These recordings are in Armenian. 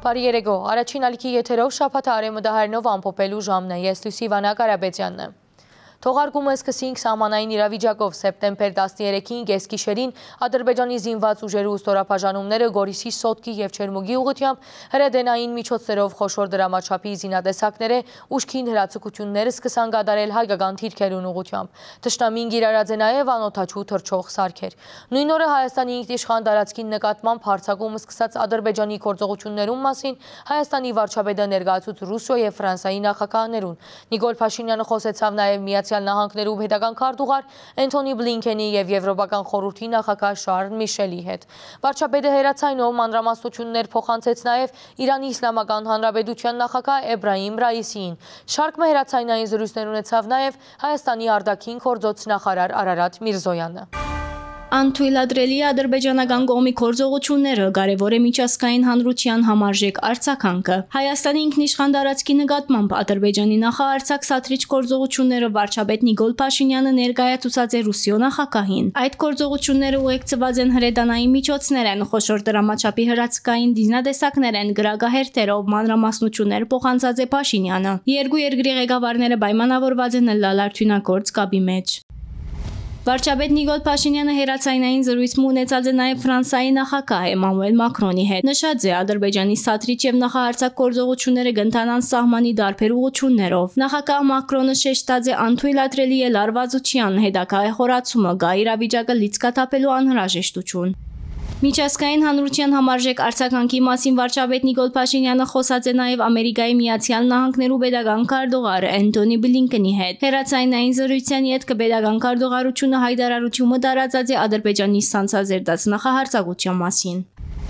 Բարի երեկո, առաջին ալիքի եթերով շաբաթը արևմտահայերնով ամփոփելու ժամն է, ես Լուսի Վանա Կարապետյանն եմ։ Թողարկումը սկսենք սահմանային իրավիճակով սեպտեմբեր 13-ին կեսգիշերին Ադրբեջանի զինված ուժերի ստորաբաժանումները Գորիսի Սոտկի և Չերմուգի ուղղությամբ հրետանային միջոցներով խոշոր դրամաչափի զինատեսակները ուժքին հրացակությունները սկսան կատարել հայկական թիրքերուն ուղղությամբ։ Թշնամին կիրառած է նաև անօդաչու թռչող սարքեր։ Նույն օրը Հայաստանի ինքնիշխան տարածքին նկատմամբ հարձակում սկսած Ադրբեջանի գործողություններուն մասին Հայաստանի վարչապետը ներկայացուց Ռուսիա և Ֆրանսիայի նախագահներուն։ Նիկոլ Փաշինյանը խոսեցավ նաև Միացյալ Նահանգներու պետական քարտուղար Անթոնի Բլինքենի և Եվրոպական խորհրդի նախագահ Շարլ Միշելի հետ։ Վարչապետը հերացայնով մանրամասնություններ փոխանցեց նաև Իրանի Իսլամական Հանրապետության նախագահ Էբրահիմ Ռայիսիին։ Շարք հերացայնային զրույցներ ունեցավ նաև Հայաստանի արտաքին գործոց նախարար Արարատ Միրզոյանը։ Անթույլատրելի ադրբեջանական կողմի գործողությունները կարևոր է միջազգային հանրության համարժեք արձագանքը։ Հայաստանի ինքնիշխան տարածքի նկատմամբ Ադրբեջանի նախարարցակ սադրիչ գործողությունները վարչապետ Նիկոլ Փաշինյանը ներկայացուցած է Ռուսիո նախագահին։ Այդ գործողությունները ուղեկցված են հրետանային միջոցներ են, խոշոր դրամաչափի հրացակային զինատեսակներ են, գրագահերթերով մանրամասնություններ փոխանցած է Փաշինյանը։ Երկու երկրի ղեկավարները պայմանավորված են լալ արդյունագործ կապի մեջ։ Վարչապետ Նիկոլ Փաշինյանը հերացայնային զրույց ունեցած է նաև Ֆրանսիայի նախագահ Էմանուել Մակրոնի հետ։ Նշած է Ադրբեջանի սադրիչ և նախահարձակ գործողությունները կընթանան սահմանի տարբեր ուղղություններով։ Նախագահ Մակրոնը շեշտած է անթույլատրելի է լարվածության հետագա խորացումը, գա իրավիճակը լիցքաթափելու անհրաժեշտություն։ Միջազգային հանրության համարժեք արձագանքի մասին վարչապետ Նիկոլ Փաշինյանը խոսած է նաև Ամերիկայի Միացյալ Նահանգներու պետական քարտուղար Անթոնի Բլինքենի հետ։ Հերացայնային զրույցյան ետք պետական քարտուղարությունը հայտարարություն տարածած է Ադրբեջանի սանձազերծած նախահարձակության մասին։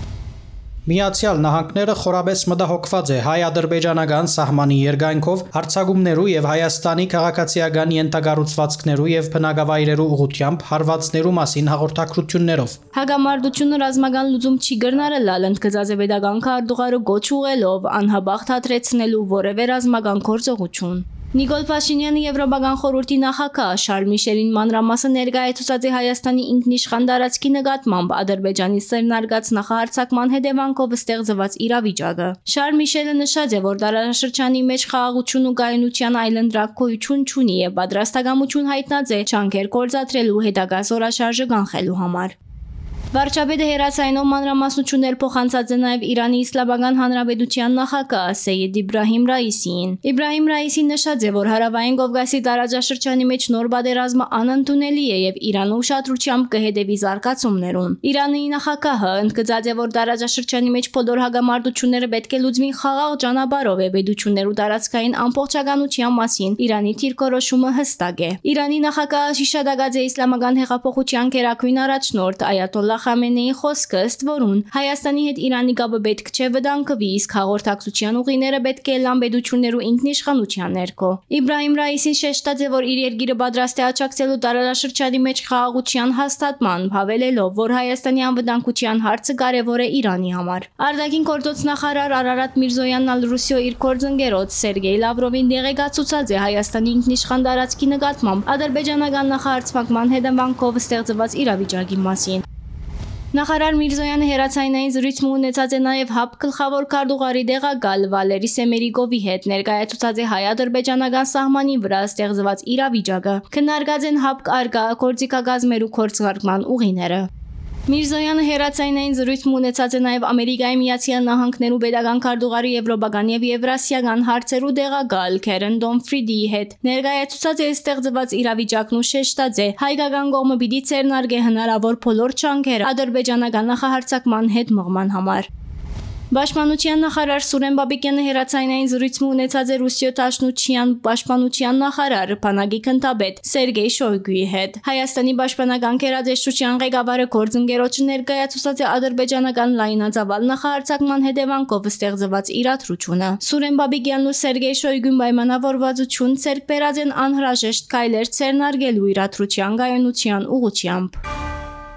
Միացյալ Նահանգները խորաբես մտահոգված է հայ-ադրբեջանական սահմանի երկայնքով հարձակումներու եւ Հայաստանի քաղաքացիական ենթակառուցվածքներու եւ բնակավայրերու ուղղությամբ հարվածներու մասին հաղորդակցություններով։ Հագամարտությունը ռազմական լուծում չի գրնարել, ընդգծած է պետական քարտուղարը գոչ ուղղելով անհաբաղ թատրեցնելու որևէ ռազմական գործողություն։ Նիկոլ Փաշինյանը Եվրոպական խորհրդի նախագահ Շարլ Միշելին մանրամասը ներկայացուցած է Հայաստանի ինքնիշխան տարածքի նկատմամբ Ադրբեջանի սերնարգած նախահարձակման հետևանքով ստեղծված իրավիճակը։ Շարլ Միշելը նշած է, որ տարածաշրջանի մեջ խաղաղություն ու կայունության այլընտրանք գոյություն չունի եւ պատրաստակամություն հայտնած է ջանքեր գործադրելու հետագա զորաշարժը կանխելու համար։ Վարչապետը հերացայնով մանրամասնություններ փոխանցած է նաև Իրանի Իսլամական Հանրապետության նախագահ Սեյեդ Իբրահիմ Ռայիսիին։ Իբրահիմ Ռայիսին նշած է, որ հարավային Կովկասի տարածաշրջանի մեջ նոր պատերազմը անընդունելի է եւ Իրանը ուշադրությամբ կհետևի զարգացումներուն։ Իրանի նախագահը ընդգծած է, որ տարածաշրջանի մեջ բոլոր հագամարտությունները պետք է լուծվին խաղաղ ճանապարհով եւ պետություններու տարածքային ամբողջականության մասին Իրանի դիրքորոշումը հստակ է։ Իրանի նախագահը շիշադակած է իսլամական հեղափոխության գերագույն առաջնորդ Այաթոլլահ Խամենեի խոսքը, ըստ որուն Հայաստանի հետ Իրանի կապը պետք չէ վտանգվի, իսկ հաղորդակցության ուղիները պետք է լան պետություններու ինքնիշխանության ներքո։ Իբրահիմ Ռայիսին շեշտած է, որ իր երկիրը պատրաստ է աջակցելու տարածաշրջանի մեջ խաղաղության հաստատման, հավելելով, որ Հայաստանի անվտանգության հարցը կարևոր է Իրանի համար։ Արտաքին գործոց նախարար Արարատ Միրզոյանն Ռուսիո իր գործընկերոջ Սերգեյ Լավրովին դեղեկացուցած է Հայաստանի ինքնիշխան տարածքի նկատմամբ ադրբեջանական նախահարձակման հետևանքով ստեղծված իրավիճակի մասին։ Նախարար Միրզոյանը հերացայնային զրույց ունեցած է նաև ՀԱՊ գլխավոր քարտուղարի տեղակալ Վալերի Սեմերիկովի հետ, ներկայացուցած է հայ-ադրբեջանական սահմանի վրա ստեղծված իրավիճակը, քննարկած են ՀԱՊ արկա գործիքակազմերու գործարկման ուղիները։ Միրզոյանը հերացայնային զրույց ունեցած է նաև Ամերիկայի Միացյալ Նահանգներու պետական քարտուղարի եվրոպական եւ եվրասիական հարցերու տեղակալ Քերեն Դոմֆրիդիի հետ։ Ներկայացուցած է ստեղծված իրավիճակն ու շեշտած է հայկական կողմը պիտի ցերնարգե հնարավոր բոլոր ջանքերը ադրբեջանական նախահարձակման հետ մղման համար։ Պաշտպանության նախարար Սուրեն Բաբիկյանը հերացայնային զրույց ունեցած է Ռուսիո Դաշնության պաշտպանության նախարար բանակի քննադատ Սերգեյ Շոյգուի հետ։ Հայաստանի պաշտպանական գերատեսչության ղեկավարը գործընկերոջը ներկայացուցած է ադրբեջանական լայնածավալ նախահարձակման հետևանքով ստեղծված իրադրությունը։ Սուրեն Բաբիկյանն ու Սերգեյ Շոյգուն պայմանավորվածություն ցերկ բերած են անհրաժեշտ քայլեր ցերնարգելու իրադրության կայունության ուղղությամբ։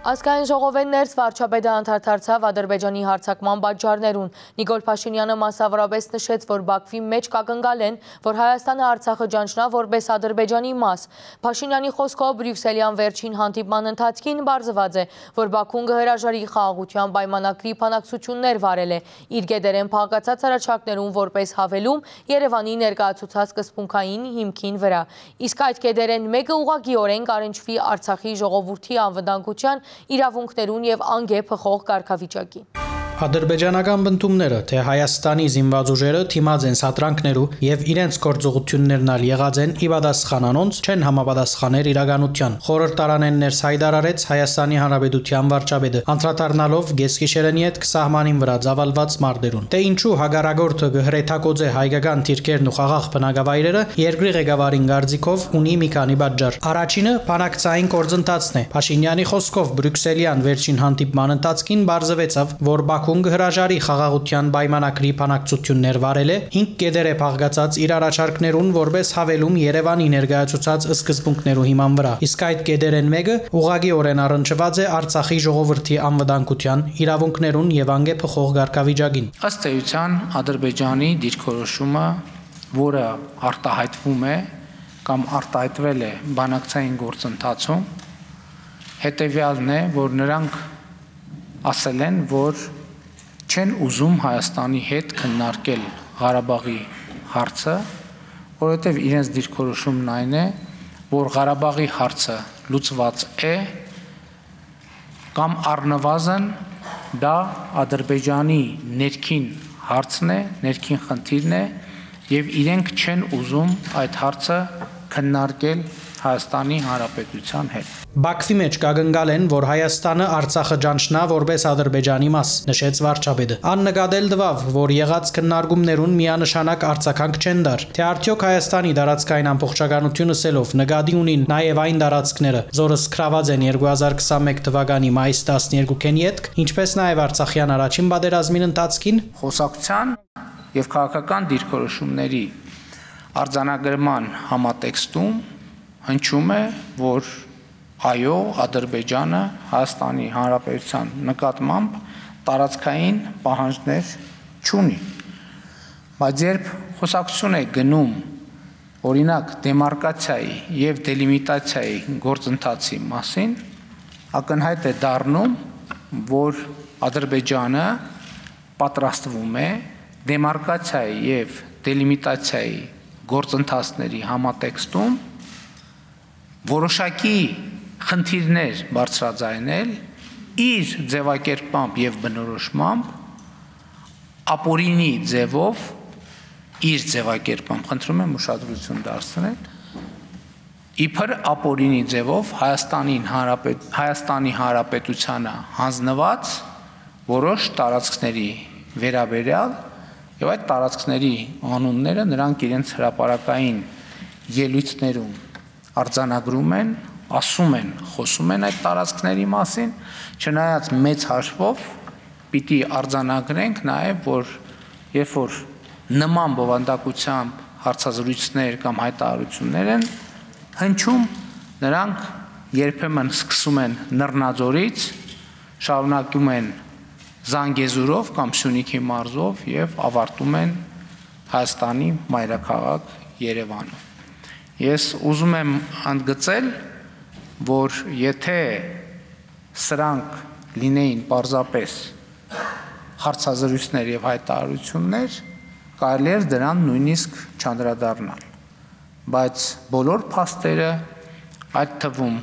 Ազգային ժողովեն ներս վարչապետը անդրադարձավ Ադրբեջանի հարձակման պատճառներուն։ Նիկոլ Փաշինյանը մասնավորապես նշեց, որ Բաքվի մեջ կակնկալ են, որ Հայաստանը Արցախը ճանչնա որպես Ադրբեջանի մաս։ Փաշինյանի խոսքով Բրյուսելյան վերջին հանդիպման ընթացքին բարձված է, որ Բաքուն կհրաժարի խաղաղության պայմանագրի բանակցություններ վարել է, իր գետերեն փաղկացած առաջարկներուն որպես հավելում Երևանի ներկայացուցած սկզբունքային հիմքին վրա։ Իսկ այդ գետերեն մեկը ուղղակիորեն կարենչվի Արցախի ժողովրդի անվտանգության իրավունքներուն եւ անգե փոխող կարգավիճակի։ Ադրբեջանական բնդումները, թե Հայաստանի զինված ուժերը թիմած են սատրանքներու եւ իրենց գործողություններն ալ եղած են ի պատասխան անոնց չեն համապատասխաներ իրականության։ Խորհրդարանեն ներս հայտարարեց Հայաստանի Հանրապետության վարչապետը, անդրադառնալով Գեսկիշերենի հետ սահմանին վրա ծավալված մարտերուն։ Թե ինչու հագարագործը գհրեթակոձե հայկական թիրքերն ու խաղաղ բնակավայրերը երկրի ղեկավարին գարձիկով ունի մի քանի պատճառ։ Առաջինը բանակցային գործընթացն է։ Փաշինյանի խոսքով Բրյուսելյան վերջին հանդիպման ընթացքին բարձվեցավ, որ Բաքուն կհրաժարի խաղաղության պայմանագրի բանակցություններ վարել է 5 կետեր է փաղկացած իր առաջարկներուն որպես հավելում Երևանի ներկայացուցած սկզբունքներու հիման վրա։ Իսկ այդ կետերեն մեկը ուղղակիորեն առնչված է Արցախի ժողովրդի անվտանգության իրավունքներուն եւ անգե փոխող կարգավիճակին։ Ըստ էության Ադրբեջանի դիրքորոշումը, որը արտահայտվում է կամ արտահայտվել է բանակցային գործընթացում, հետևյալն է, որ նրանք ասել են, որ չեն ուզում Հայաստանի հետ քննարկել Ղարաբաղի հարցը, որովհետև իրենց դիրքորոշումն այն է, որ Ղարաբաղի հարցը լուծված է կամ առնվազն դա Ադրբեջանի ներքին հարցն է, ներքին խնդիրն է եւ իրենք չեն ուզում այդ հարցը քննարկել Հայաստանի Հանրապետության հետ։ Բաքվի մեջ կակնկալ են, որ Հայաստանը Արցախը ճանչնա որպես Ադրբեջանի մաս, նշեց վարչապետը։ Աննկատել դվավ, որ եղած քննարկումներուն միանշանակ արձագանք չեն դար, թե արդյոք Հայաստանի տարածքային ամբողջականությունը սելով նկատի ունին նաև այն տարածքները, որը սքրաված են 2021 թվականի մայիս 12-ին յետք, ինչպես նաև Արցախյան առաջին պատերազմին ընթացքին խոսակցության եւ քաղաքական դիրքորոշումների արձանագրման համատեքստում հնչում է, որ այո, Ադրբեջանը Հայաստանի Հանրապետության նկատմամբ տարածքային պահանջներ չունի։ Բայց երբ խոսակցություն է գնում օրինակ դեմարկացիայի եւ դելիմիտացիայի գործընթացի մասին, ակնհայտ է դառնում, որ Ադրբեջանը պատրաստվում է դեմարկացիայի եւ դելիմիտացիայի գործընթացների համատեքստում որոշակի խնդիրներ բարձրաձայնել իր ձևակերպամբ եւ բնորոշմամբ ապօրինի ձևով իր ձևակերպամբ խնդրում եմ ուշադրություն դարձնել իբր ապօրինի ձևով Հայաստանի Հանրապետությանը հանձնված որոշ տարածքների վերաբերյալ եւ այդ տարածքների անունները նրանք իրենց հրապարակային ելույթներում արձանագրում են, ասում են, խոսում են այդ տարածքների մասին, չնայած մեծ հաշվով պիտի արձանագրենք նաև, որ երբ որ նման բովանդակությամբ հարցազրույցներ կամ հայտարարություններ են հնչում, նրանք երբեմն սկսում են Նռնաձորից, շարունակում են Զանգեզուրով կամ Սյունիքի մարզով եւ ավարտում են Հայաստանի մայրաքաղաք Երևանում։ Ես ուզում եմ ընդգծել, որ եթե սրանք լինեին պարզապես հարցազրույցներ եւ հայտարարություններ, կարելի էր դրան նույնիսկ չանդրադառնալ։ Բայց բոլոր փաստերը, այդ թվում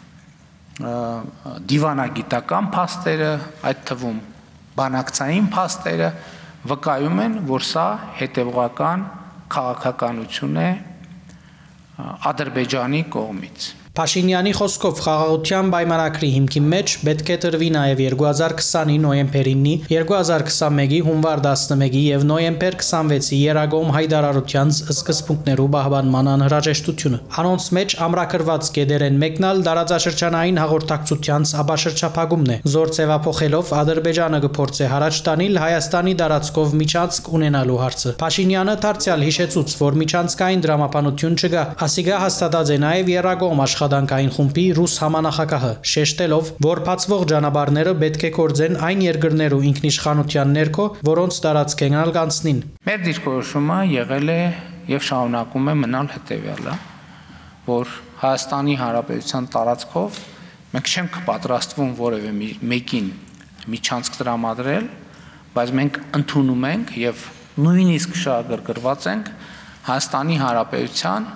դիվանագիտական փաստերը, այդ թվում բանակցային փաստերը վկայում են, որ սա հետևողական քաղաքականություն է Ադրբեջանի կողմից։ Փաշինյանի խոսքով խաղաղության պայմանագրի հիմքի մեջ պետք է տրվի նաև 2020-ի նոյեմբեր 9-ի, 2021-ի հունվար 11-ի եւ նոյեմբեր 26-ի երագոմ հայտարարության սկզբունքներու պահպանման անհրաժեշտությունը։ Անոնց մեջ ամրագրված կետերեն մեկնալ տարածաշրջանային հաղորդակցության ապաշրջափակումն է, զոր ձևափոխելով Ադրբեջանը կփորձի հարաճ տանել Հայաստանի տարածքով միջանցք ունենալու հարցը։ Փաշինյանը դարձյալ հիշեցուց, որ միջանցքային դրամապանություն չկա, ասիկա հաստատած է նաև երագոմ աշխատանքային խումբի ռուս համանախագահը, շեշտելով, որ բացվող ճանապարհները պետք է կորձեն այն երկրներու ինքնիշխանության ներքո, որոնց տարածք են անցնին։ Մեր դիրքորոշումը եղել է եւ շարունակում է մնալ հետեւյալը, որ Հայաստանի Հանրապետության տարածքով մենք չենք պատրաստվում որևէ մեկին միջանցք տրամադրել, բայց մենք ընդունում ենք եւ նույնիսկ շահագրգռված ենք Հայաստանի Հանրապետության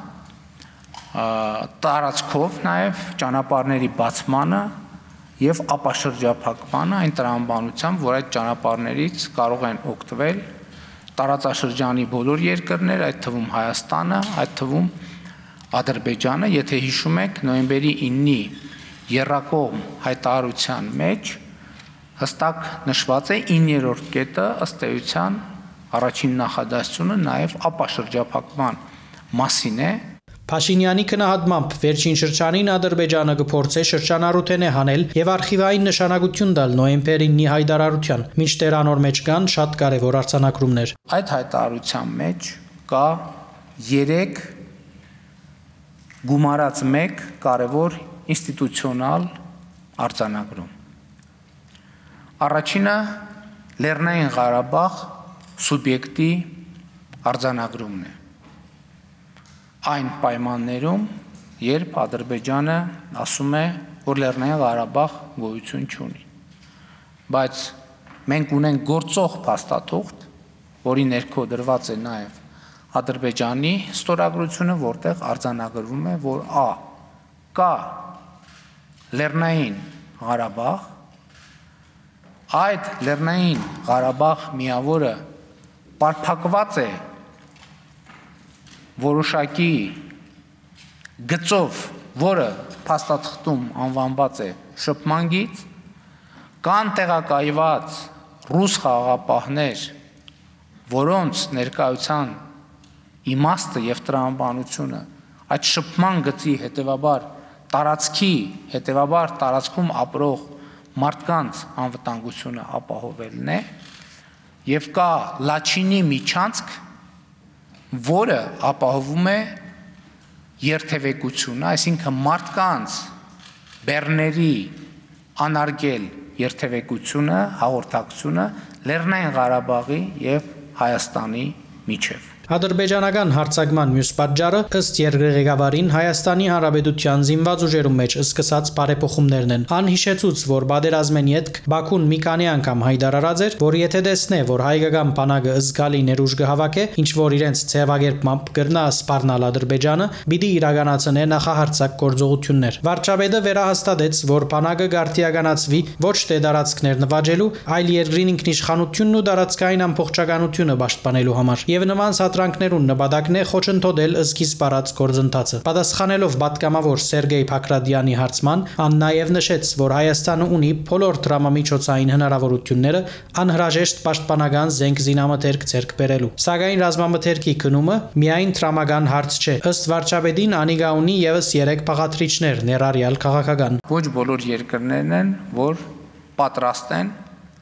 տարածքով նաև ճանապարհների բացմանը եւ ապաշրջափակմանը այն տրամաբանությամբ, որ այդ ճանապարհներից կարող են օգտվել տարածաշրջանի բոլոր երկրներ, այդ թվում Հայաստանը, այդ թվում Ադրբեջանը, եթե հիշում եք, նոյեմբերի 9-ի եռակողմ հայտարարության մեջ հստակ նշված է 9-րդ կետը ըստ էության առաջին նախադասությունը նաև ապաշրջափակման մասին է։ Փաշինյանի քննադատմամբ վերջին շրջանին Ադրբեջանը կփորձե շրջանառութեն է հանել եւ արխիվային նշանակություն տալ նոյեմբերի 9-ի հայտարարության, մինչդեռ անոր մեջ կան շատ կարեւոր արձանագրումներ։ Այդ հայտարարության մեջ կա 3 գումարած 1 կարևոր ինստիտուցիոնալ արձանագրում։ Առաջինը Լեռնային Ղարաբաղ սուբյեկտի արձանագրումն է։ Այն պայմաններում, երբ Ադրբեջանը ասում է, որ Լեռնային Ղարաբաղ գոյություն չունի։ Բայց մենք ունենք գործող փաստաթուղթ, որի ներքո դրված է նաև Ադրբեջանի ստորագրությունը, որտեղ արձանագրվում է, որ կա Լեռնային Ղարաբաղ, այդ Լեռնային Ղարաբաղ միավորը պարփակված է որոշակի գծով, որը փաստաթղթում անվանված է շփման գիծ, կան տեղակայված ռուս խաղաղապահներ, որոնց ներկայության իմաստը եւ տրամաբանությունը այդ շփման գծի հետեւաբար տարածքում ապրող մարդկանց անվտանգությունը ապահովելն է եւ կա Լաչինի միջանցք, որը ապահովում է երթևեկությունը, այսինքն մարդկանց բեռների անարգել երթևեկությունը, հաղորդակցությունը Լեռնային Ղարաբաղի եւ Հայաստանի միջև։ Ադրբեջանական հարձակման մյուս պատճառը ըստ երկրի ղեկավարին Հայաստանի Հանրապետության զինված ուժերու մեջ սկսած բարեփոխումներն են։ Անհիշեցուց, որ պատերազմեն յետք Բաքուն մի քանի անգամ հայտարարած էր, որ եթե տեսնե, որ հայկական բանակը զգալի ներուժ կհավաքի, ինչ որ իրենց ցեղավարմամբ կրնա սպառնալ Ադրբեջանը, պիտի իրականացնե նախահարձակ գործողություններ։ Վարչապետը վերահաստատեց, որ բանակը գարտիականացվի ոչ թե տարածքներ նվաճելու, այլ երկրին ինքնիշխանությունն ու տարածքային ամբողջականությունը պաշտպանելու համար։ Եվ նման սատրանքներուն նպատակն է խոչընդոտել սկիզբ առած գործընթացը։ Պատասխանելով պատգամավոր Սերգեյ Փակրադյանի հարցման, ան նաև նշեց, որ Հայաստանը ունի բոլոր տրամամիջոցային հնարավորությունները անհրաժեշտ պաշտպանական զենք զինամթերք ձեռք բերելու։ Սակայն ռազմամթերքի գնումը միայն տրամական հարց չէ։ Ըստ վարչապետին անիկա ունի եւս 3 բաղադրիչներ, ներառյալ քաղաքական։ Ոչ բոլոր երկրներն են, որ պատրաստ են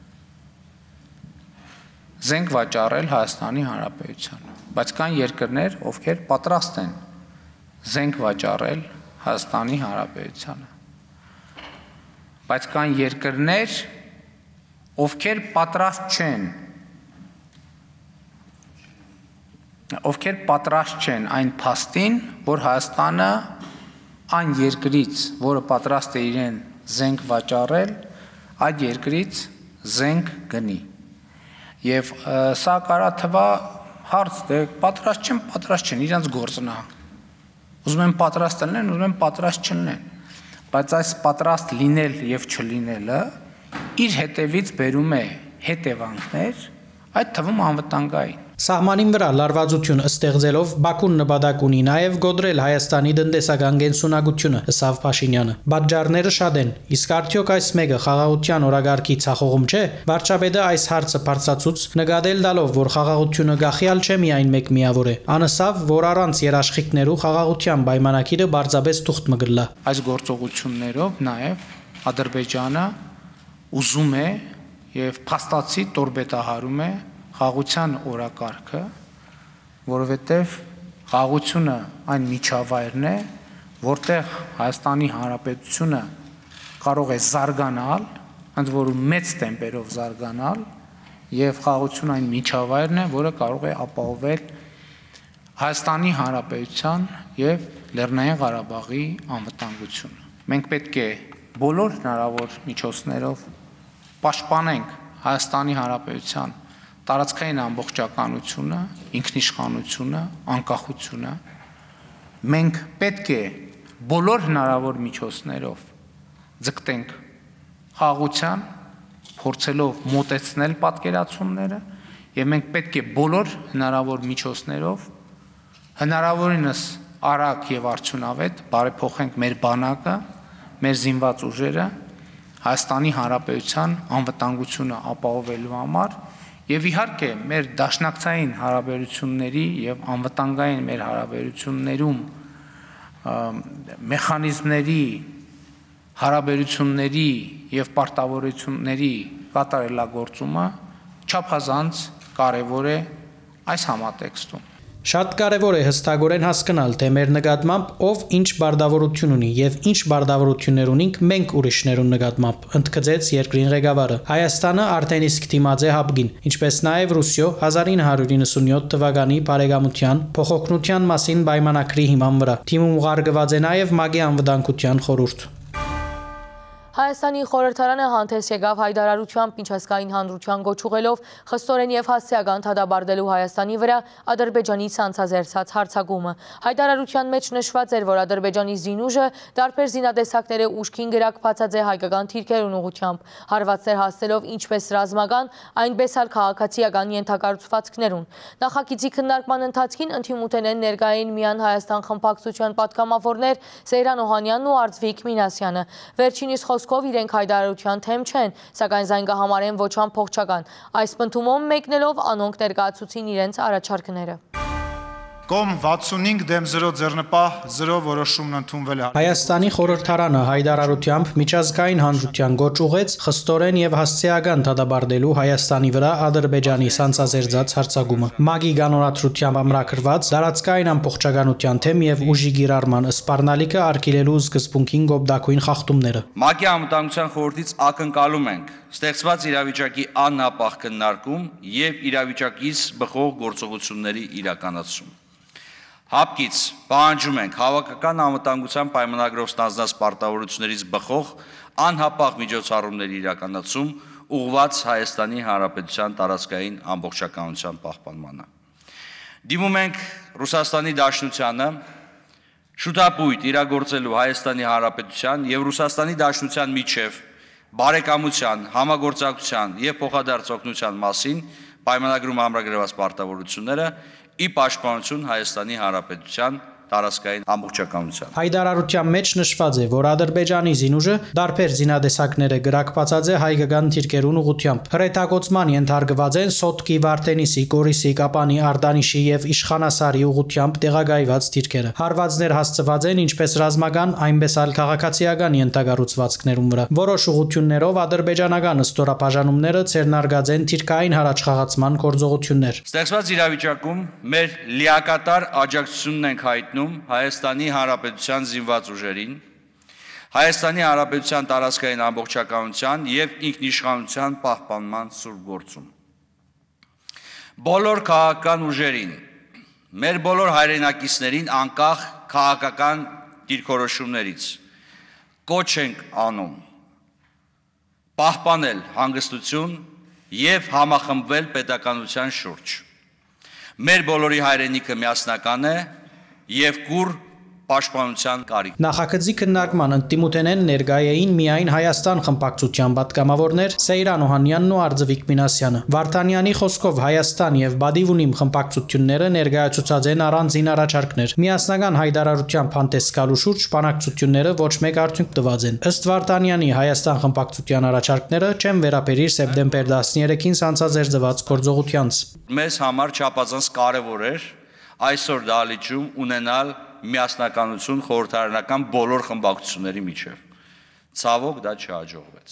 զենք վաճառել Հայաստանի Հանրապետությանը, բայց կան երկրներ, ովքեր պատրաստ են զենք վաճառել Հայաստանի Հանրապետությանը, բայց կան երկրներ, ովքեր պատրաստ չեն այն փաստին, որ Հայաստանը այն երկրից, որը պատրաստ է իրեն զենք վաճառել, այդ երկրից զենք գնի։ Եվ սա կարա թվա հարց, դե պատրաստ չեն, իրենց գործն է։ Ուզում են պատրաստ լինեն, ուզում են պատրաստ չլինեն։ Բայց այս պատրաստ լինել եւ չլինելը իր հետևից բերում է հետևանքներ, այդ թվում անվտանգային։ Սահմանին վրա լարվածություն ստեղծելով Բաքուն նպատակ ունի նաև գոդրել Հայաստանի տնտեսական կենսունակությունը, ըստ Փաշինյանը։ Պատճառները շատ են, իսկ արդյոք այս մեկը խաղաղության օրագարկի ցախողում չէ։ Վարչապետը այս հարցը բարձրացուց, նկատել տալով, որ խաղաղությունը գախյալ չէ միայն մեկ միավոր է։ Անսավ, որ առանց երաշխիքներու խաղաղության պայմանագիրը բարձրապես թուղթ մգլա։ Այս գործողություններով նաև Ադրբեջանը ուզում է եւ փաստացի տորպեդահարում է խաղաղության օրակարգը, որովհետև խաղաղությունը այն միջավայրն է, որտեղ Հայաստանի Հանրապետությունը կարող է զարգանալ, ընդ որում մեծ տեմպերով զարգանալ, եւ խաղաղություն այն միջավայրն է, որը կարող է ապահովել Հայաստանի Հանրապետության եւ Լեռնային Ղարաբաղի անվտանգությունը։ Մենք պետք է բոլոր հնարավոր միջոցներով պաշտպանենք Հայաստանի Հանրապետության տարածքային ամբողջականությունը, ինքնիշխանությունը, անկախությունը։ Մենք պետք է բոլոր հնարավոր միջոցներով ձգտենք խաղաղության, փորձելով մոտեցնել պատկերացումները, եւ մենք պետք է բոլոր հնարավոր միջոցներով հնարավորինս արագ եւ արդյունավետ բարեփոխենք մեր բանակը, մեր զինված ուժերը Հայաստանի Հանրապետության անվտանգությունը ապահովելու համար եւ իհարկե մեր դաշնակցային հարաբերությունների եւ անվտանգային մեր հարաբերություններում մեխանիզմների հարաբերությունների եւ պարտավորությունների կատարելագործումը չափազանց կարեւոր է այս համատեքստում։ Շատ կարևոր է հստակորեն հասկանալ, թե մեր նկատմամբ ով ինչ բարդավորություն ունի եւ ինչ բարդավորություններ ունենք մենք ուրիշներուն նկատմամբ, ընդգծեց երկրին ղեկավարը։ Հայաստանը արդեն իսկ դիմաց է հապկին, ինչպես նաեւ Ռուսիո 1997 թվականի բարեկամության փոխօգնության մասին պայմանագրի հիման վրա։ Թիմում ուղարկված է նաեւ ՄԱԳ-ի անվտանգության խորհուրդ։ Հայաստանի խորհրդարանը հանդես եկավ հայտարարությամբ միջազգային հանրության գոչ ուղղելով խստորեն եւ հասցեական դադարելու Հայաստանի վրա Ադրբեջանի ցանցազերծած հարձակումը։ Հայտարարության մեջ նշված էր, որ Ադրբեջանի զինուժը տարբեր զինատեսակները ուժքին գրակված է հայկական թիրքերուն ուղղությամբ, հարվածներ հասնելով ինչպես ռազմական, այնպես էլ քաղաքացիական ենթակառուցվածքներուն։ Նախագիծի քննարկման ընթացքին ընդդիմություն են ներկայային Միան Հայաստան խմբակցության պատգամավորներ Սեյրան Օհանյանն ու Արձվիկ Մինասյանը։ Վերջինիս խոսքով իրենք հայտարարության թեմ չեն, սակայն զայն կհամարեն ոչ ամբողջական։ Այս պնդումով մեկնելով անոնք ներկայացուցին իրենց առաջարկները։ Կոմ 65 դեմ 0 ձեռնպահ 0 որոշումն ընդունվել է։ Հայաստանի խորհրդարանը հայտարարությամբ միջազգային հանրության գոչ ուղեց խստորեն եւ հասցեական դադարելու Հայաստանի վրա Ադրբեջանի ցանցազերծած հարձակումը։ ՄԱԳ-ի կանոնադրությամբ ամրագրված տարածքային ամբողջականության թեմ եւ ուժի գիրառման սպառնալիքը արգելելու սկզբունքին գոբդակույն խախտումները։ ՄԱԳ-ի անվտանգության խորհրդից ակնկալում ենք ստեղծված իրավիճակի աննապահ քննարկում եւ իրավիճակից բխող գործողությունների իրականացում։ Հապկից պահանջում ենք հավաքական անվտանգության պայմանագրով ստանձնած պարտավորություններից բխող անհապաղ միջոցառումների իրականացում ուղղված Հայաստանի Հանրապետության տարածքային ամբողջականության պահպանմանը։ Դիմում ենք Ռուսաստանի Դաշնությանը շուտապույտ իրագործելու Հայաստանի Հանրապետության եւ Ռուսաստանի Դաշնության միջև բարեկամության, համագործակցության եւ փոխադարձօգնության մասին պայմանագրում ամրագրված պարտավորությունները ի պաշտպանություն Հայաստանի Հանրապետության տարածքային ամբողջականության։ Հայտարարության մեջ նշված է, որ Ադրբեջանի զինուժը տարբեր զինատեսակները գրակված է հայկական թիրքերուն ուղղությամբ։ Հրետակոծման ենթարկված են Սոտկի, Վարդենիսի, Գորիսի, Կապանի, Արտանիշի եւ Իշխանասարի ուղղությամբ տեղակայված թիրքերը։ Հարվածներ հասցված են ինչպես ռազմական, այնպես էլ քաղաքացիական ենթակառուցվածքներում վրա։ Որոշ ուղղություններով ադրբեջանական ստորաբաժանումները ցերնարգած են թիրքային հրաչխաղացման գործողություններ։ Ստեղծված իրավիճակում մեր լիակատար աջակցությունն ենք հայտնում Հայաստանի Հանրապետության զինված ուժերին, Հայաստանի Հանրապետության տարածքային ամբողջականության եւ ինքնիշխանության պահպանման սուրբ գործում։ Բոլոր քաղաքական ուժերին, մեր բոլոր հայրենակիցներին անկախ քաղաքական դիրքորոշումներից կոչ ենք անում պահպանել հանգստություն եւ համախմբվել պետականության շուրջ։ Մեր բոլորի հայրենիքը միասնական է եւ կուր պաշտպանության կարիք։ Նախագծի քննարկման ընդդիմութենեն ներկայ էին միայն Հայաստան խմբակցության պատգամավորներ Սեյրան Օհանյանն ու Արձվիկ Մինասյանը։ Վարդանյանի խոսքով Հայաստան եւ Բադիվունիմ խմբակցությունները ներկայացուցած են առանձին առաջարկներ։ Միասնական հայտարարությամբ հանդես գալու շուրջ բանակցությունները ոչ մեկ արդյունք տված են։ Ըստ Վարդանյանի Հայաստան խմբակցության առաջարկները չեն վերաբերիր սեպտեմբեր 13-ին ցանցազերծված գործողությանց։ Մեզ համար չափազանց կարևոր էր այսօր դահլիճում ունենալ միասնականություն խորհրդարանական բոլոր խմբակցությունների միջև։ Ցավոք դա չհաջողվեց։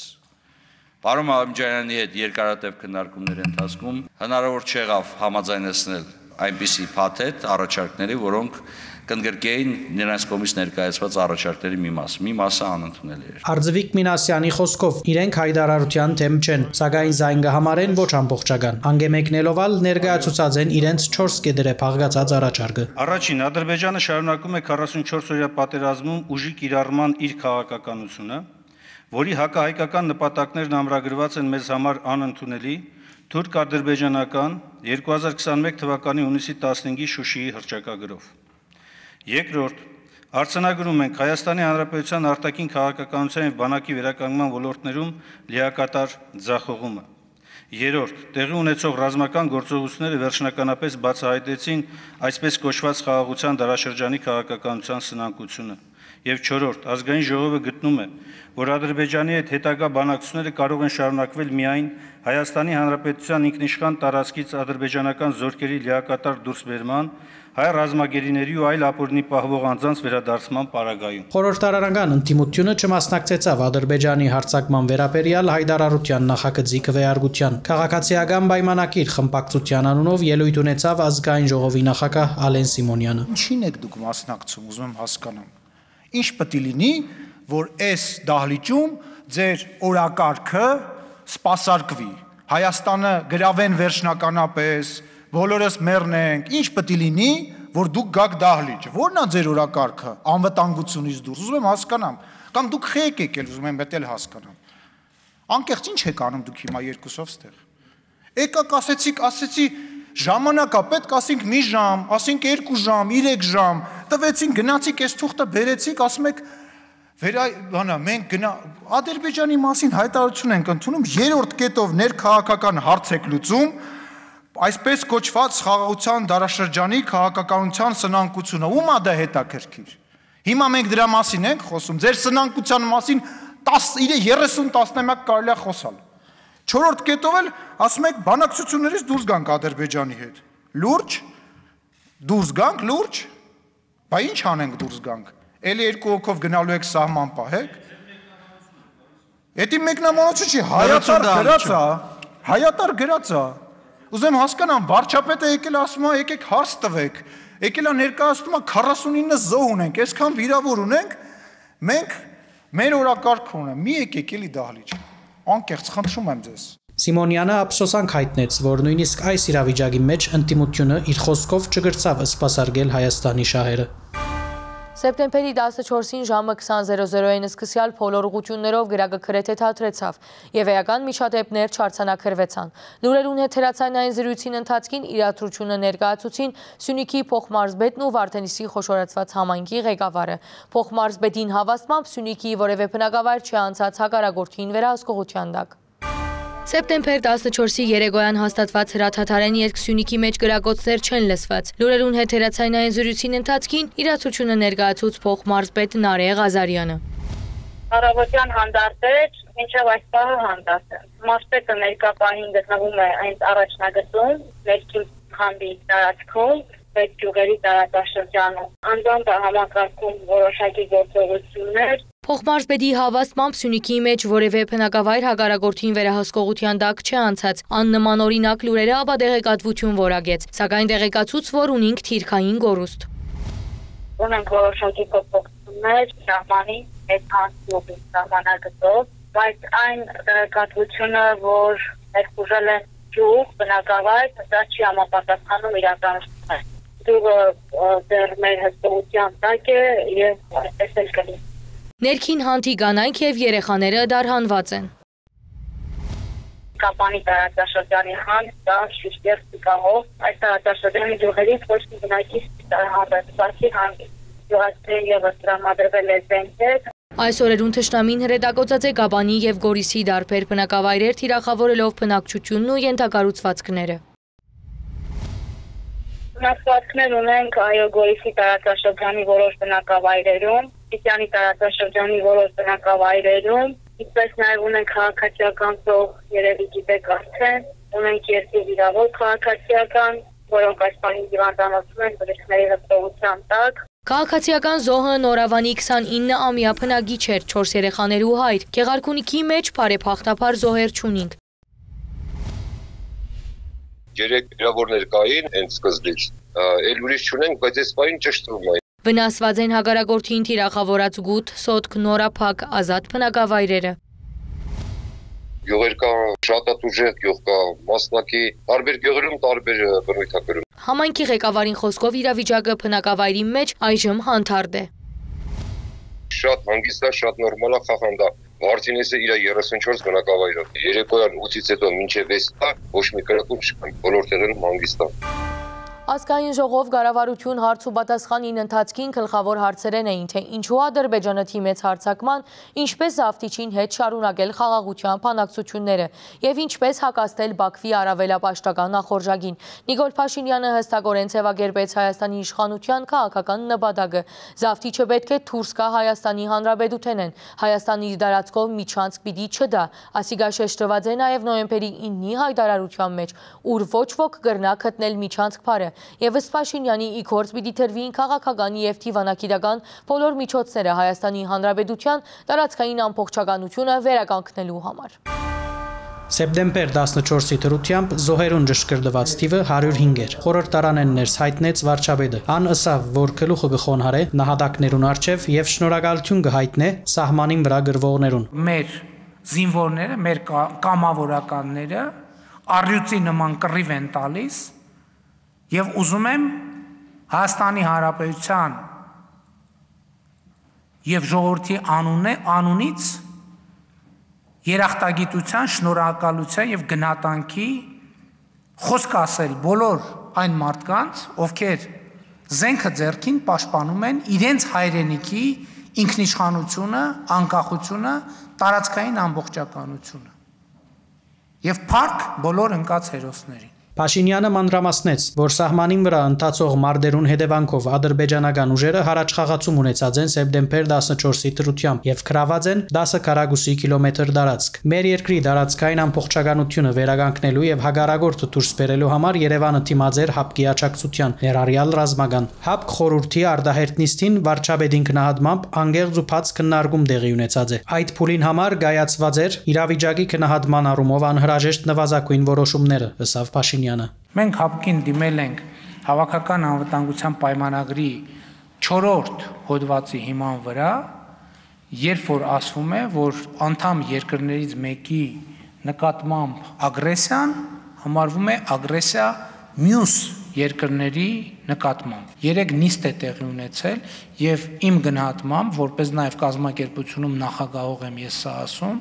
Պարոն Ալիմջանյանի հետ երկարատև քննարկումների ընթացքում հնարավոր չեղավ համաձայնեցնել այնպիսի փաթեթ առաջարկների, որոնք կընդգրկեին նրանց կողմից ներկայացված առաջարկների մի մասը անընդունելի էր։ Արձվիկ Մինասյանի խոսքով իրենք հայտարարության թեմ չեն, սակայն զայն կհամարեն ոչ ամբողջական։ Անգեմեկնելով ալ ներկայացուցած են իրենց 4 կեդրե փաղկացած առաջարկը։ Առաջին, Ադրբեջանը շարունակում է 44-օրյա պատերազմում ուժի կիրառման իր քաղաքականությունը, որի հակահայկական նպատակներն ամրագրված են մեզ համար անընդունելի թուրք-ադրբեջանական 2021 թվականի հունիսի 15-ի Շուշիի հռչակագրով։ Երկրորդ, արձանագրում ենք Հայաստանի Հանրապետության արտաքին քաղաքականության և բանակի վերականգնման ոլորտներում լիակատար ձախողումը։ Երրորդ, տեղի ունեցող ռազմական գործողությունները վերջնականապես բացահայտեցին այսպես կոչված խաղաղության դարաշրջանի քաղաքականության սնանկությունը։ Եվ չորրորդ, ազգային ժողովը գտնում է, որ Ադրբեջանի հետ հետագա բանակցությունները կարող են շարունակվել միայն Հայաստանի Հանրապետության ինքնիշխան տարածքից ադրբեջանական զորքերի լիակատար դուրսբերման, հայ ռազմագերիների ու այլ ապօրինի պահվող անձանց վերադարձման պարագայում։ Խորհրդարանական ընդդիմությունը չմասնակցեցավ Ադրբեջանի հարձակման վերաբերյալ հայտարարության նախագծի քվեարկության։ Քաղաքացիական պայմանագիր խմբակցության անունով ելույթ ունեցավ ազգային ժողովի նախագահ Ալեն Սիմոնյանը։ Ինչին եք դուք մասնակցում, ուզում եմ հասկանամ։ Ինչ պետք է լինի, որ այս դահլիճում ձեր օրակարգը սպասարկվի։ Հայաստանը գրավեն վերջնականապես, բոլորս մեռնենք, ինչ պետք է լինի, որ դուք գաք դահլիճ։ Որն է ձեր օրակարգը անվտանգությունից դուրս, ուզում եմ հասկանամ, կամ դուք խեք եկել, ուզում եմ դա հասկանամ։ Անկեղծ ինչ եք անում դուք հիմա երկուսով ստեղ։ Եկաք ասեցի ժամանակա պետք ասենք մի ժամ, ասենք 2 ժամ, 3 ժամ, տվեցին գնացիք այս թուղթը բերեցիք, ասում եք մենք Ադրբեջանի մասին հայտարարություն ենք ընդունում, երրորդ կետով ներքաղաքական հարց եք լուծում, այսպես կոչված խաղաղության դարաշրջանի քաղաքականության սնանկությունը, ում է դա հետաքրքիր։ Հիմա մենք դրա մասին ենք խոսում, ձեր սնանկության մասին 30 տասնամյակ կարելի է խոսալ։ Չորրորդ կետով էլ ասում եք բանակցություններից դուրս գանք Ադրբեջանի հետ։ Լուրջ, դուրս գանք, լուրջ, բա ինչ անենք դուրս գանք։ Էլի 2 հոգով գնալու եք սահման պահեք։ Էդի մեկնաբանություն չի, հայատար գրած է։ Ուզեմ հասկանամ, վարչապետը եկել ասում է, եկեք հարց տվեք։ Եկել է ներկայացնում է 49 զոհ ունենք, այսքան վիրավոր ունենք, մենք մեր օրակարգ ունենք, մի եկեք էլի դահլիճ։ Անկեղծ խնդրում եմ ձեզ։ Սիմոնյանը ափսոսանք հայտնեց, որ նույնիսկ այս իրավիճակի մեջ ընդդիմությունը իր խոսքով չգրծավ սպասարկել Հայաստանի շահերը։ Սեպտեմբերի 14-ին ժամը 20:00-ին սկսյալ բոլոր ուղղություններով գրակը գրեթե թատրեցավ և էական միջադեպներ չարձանագրվեցան։ Լուրերուն եթերացանային զրույցին ընթացքին իրադրությունը ներկայացուցին Սյունիքի փոխմարզպետն ու Վարդենիսի խոշորացված համայնքի ղեկավարը։ Փոխմարզպետին հավաստմամբ Սյունիքի որևէ բնակավայր չի անցած հակառակորդին վերահսկողության տակ։ Սեպտեմբեր 14-ի երեկոյան հաստատված հրաթաթարեն երկ Սյունիքի մեջ գրակոծներ չեն լսված։ Լուրերուն եթերացանային զրույցին ընթացքին իրադրությունը ներկայացուց փոխմարզպետ Նարե Ղազարյանը։ Առավոտյան հանդարտ էր, մինչև այս պահը հանդարտ է։ Մարզպետը ներկա պահին գտնվում է այն առաջնագծում, ներքին խմբի տարածքում, այդ գյուղերի տարածաշրջանում։ Անձամբ համակարգում որոշակի գործողություններ։ Փոխմարզպետի հավաստմամբ Սյունիքի մեջ որևէ բնակավայր հակառակորդին վերահսկողության տակ չի անցած։ Աննման օրինակ լուրերը ապա տեղեկատվություն որակեց, սակայն տեղեկացուց, որ ունենք թիրքային գորուստ։ Ունենք որոշակի փոփոխություններ սահմանի հետ անցնողի սահմանագծով, բայց այն տեղեկատվությունը, որ ներխուժել են գյուղ, բնակավայր, դա չի համապատասխանում իրականությանը։ Գյուղը դեռ մեր հսկողության տակ է և այսպես էլ կլինի։ Ներքին հանթի կանայք և երեխաները դարհանված են։ Կապանի տարածաշրջանի հանց կա շիշտեր սիկահով, այս տարածաշրջանի գյուղերից ոչ մի բնակիչ դարհանված, բացի հանց գյուղացիների ևս տրամադրվել է զենքեր։ Այս օրերուն թշնամին հրետակոծած է Կապանի և Գորիսի դարբեր բնակավայրեր թիրախավորելով բնակչությունն ու ենթակառուցվածքները։ Բնակվածքներ ունենք այո Գորիսի տարածաշրջանի որոշ բնակավայրերում, Սիսիանի տարածաշրջանի որոշ բնակավայրերում, ինչպես նաև ունենք քաղաքացիական ծող, երևի գիտեք արդեն, ունենք երկու վիրավոր քաղաքացիական, որոնք այս պահին հիվանդանոցում են բժիշկների հսկողության տակ։ Քաղաքացիական զոհը Նորավանի 29-ամյա բնակիչ էր, 4 երեխաներ ու հայր, Գեղարքունիքի մեջ բարեփոխտաբար զոհեր չունենք։ 3 վիրավորներ կային հենց սկզբից։ Էլ ուրիշ չունենք, բայց այս պահին ճշտվում է։ Վնասված են հակառակորդին թիրախավորած Գութ, Սոտք, Նորափակ, Ազատ բնակավայրերը։ Գյուղեր կա շատ ուժեղ գյուղ կա, մասնակի տարբեր գյուղերում տարբեր բնույթ է կրում։ Համայնքի ղեկավարին խոսքով իրավիճակը բնակավայրի մեջ այժմ հանդարտ է։ Շատ հանգիստ է, շատ նորմալ է, խախանդ է։ Վարդինեսը իր 34 բնակավայրը։ Երեկոյան 8-ից հետո մինչև 6 ոչ մի կրակում չկա, բոլոր տեղերում հանգիստ է։ Ազգային ժողով կառավարություն հարց ու պատասխանին ընթացքին գլխավոր հարցերեն էին, թե ինչու Ադրբեջանը թիմեց հարձակման, ինչպես Զավթիչին հետ շարունակել խաղաղության բանակցությունները եւ ինչպես հակազդել Բաքվի առավելապաշտական նախորժագին։ Նիկոլ Փաշինյանը հստակորեն ձևակերպեց Հայաստանի իշխանության քաղաքական նպատակը։ Զավթիչը պետք է դուրս գա Հայաստանի Հանրապետութենեն, Հայաստանի դարածքով միջանցք պիտի չդա, ասիգա շեշտված է նաեւ նոյեմբերի 9-ի հայտարարության մեջ, ուր ոչ ոք կրնա գտնել միջանցք բարը։ Եվ ըստ Փաշինյանի ի գործ պիտի թրվին քաղաքական եւ դիվանագիտական բոլոր միջոցները Հայաստանի Հանրապետության տարածքային ամբողջականությունը վերականգնելու համար։ Սեպտեմբեր 14-ի դրությամբ զոհերուն ճշգրտված թիվը 105 էր։ Խորհրդարանեն ներս հայտնեց վարչապետը։ Ան ըսավ, որ գլուխը գխոնհարե նահատակներուն արչև եւ շնորհակալություն կհայտնե սահմանին վրա գրվողներուն։ Մեր զինվորները, մեր կամավորականները առյուծի նման կռիվ են տալիս եւ ուզում եմ Հայաստանի Հանրապետության եւ ժողովրդի անունից երախտագիտության, շնորհակալության եւ գնահատանքի խոսք ասել բոլոր այն մարդկանց, ովքեր զենքը ձեռքին պաշտպանում են իրենց հայրենիքի ինքնիշխանությունը, անկախությունը, տարածքային ամբողջականությունը եւ փառք բոլոր ընկած հերոսներին։ Փաշինյանը մանրամասնեց, որ սահմանին վրա ընթացող մարտերուն հետևանքով ադրբեջանական ուժերը հարաճ խաղացում ունեցած են սեպտեմբեր 14-ի դրությամբ եւ գրաված են 10 քառակուսի կիլոմետր տարածք։ Մեր երկրի տարածքային ամբողջականությունը վերականգնելու եւ հագարագործը դուրս բերելու համար Երևանը դիմաց էր ՀԱՊԿ-ի աջակցության ներառյալ ռազմական։ ՀԱՊԿ խորհրդի արդահերտ նիստին վարչապետին գնահատմամբ անգերձ ու բաց քննարկում տեղի ունեցած է։ Այդ փուլին համար գայացված էր իրավիճակի գնահատման առումով անհրաժեշտ նվազագույն որոշումները, ըստ Փաշինյանը։ Մենք ՀԱՊԿ-ին դիմել ենք հավաքական անվտանգության պայմանագրի 4-րդ հոդվածի հիման վրա, երբ որ ասվում է, որ անդամ երկրներից մեկի նկատմամբ ագրեսիան համարվում է ագրեսիա մյուս երկրների նկատմամբ։ 3 նիստ է տեղի ունեցել եւ իմ գնահատմամբ, որպես նաեւ կազմակերպությունում նախագահող եմ ես սա ասում,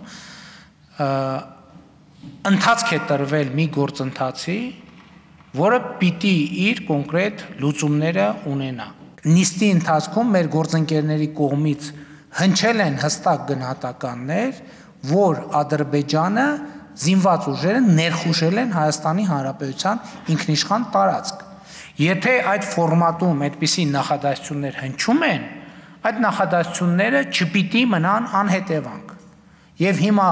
ընթացք է տրվել մի գործընթացի, որը պիտի իր կոնկրետ լուծումները ունենա։ Նիստի ընթացքում մեր գործընկերների կողմից հնչել են հստակ գնահատականներ, որ Ադրբեջանը զինված ուժերը ներխուժել են Հայաստանի Հանրապետության ինքնիշխան տարածք։ Եթե այդ ֆորմատում այդպիսի նախադասություններ հնչում են, այդ նախադասությունները չպիտի մնան անհետևանք։ Եվ հիմա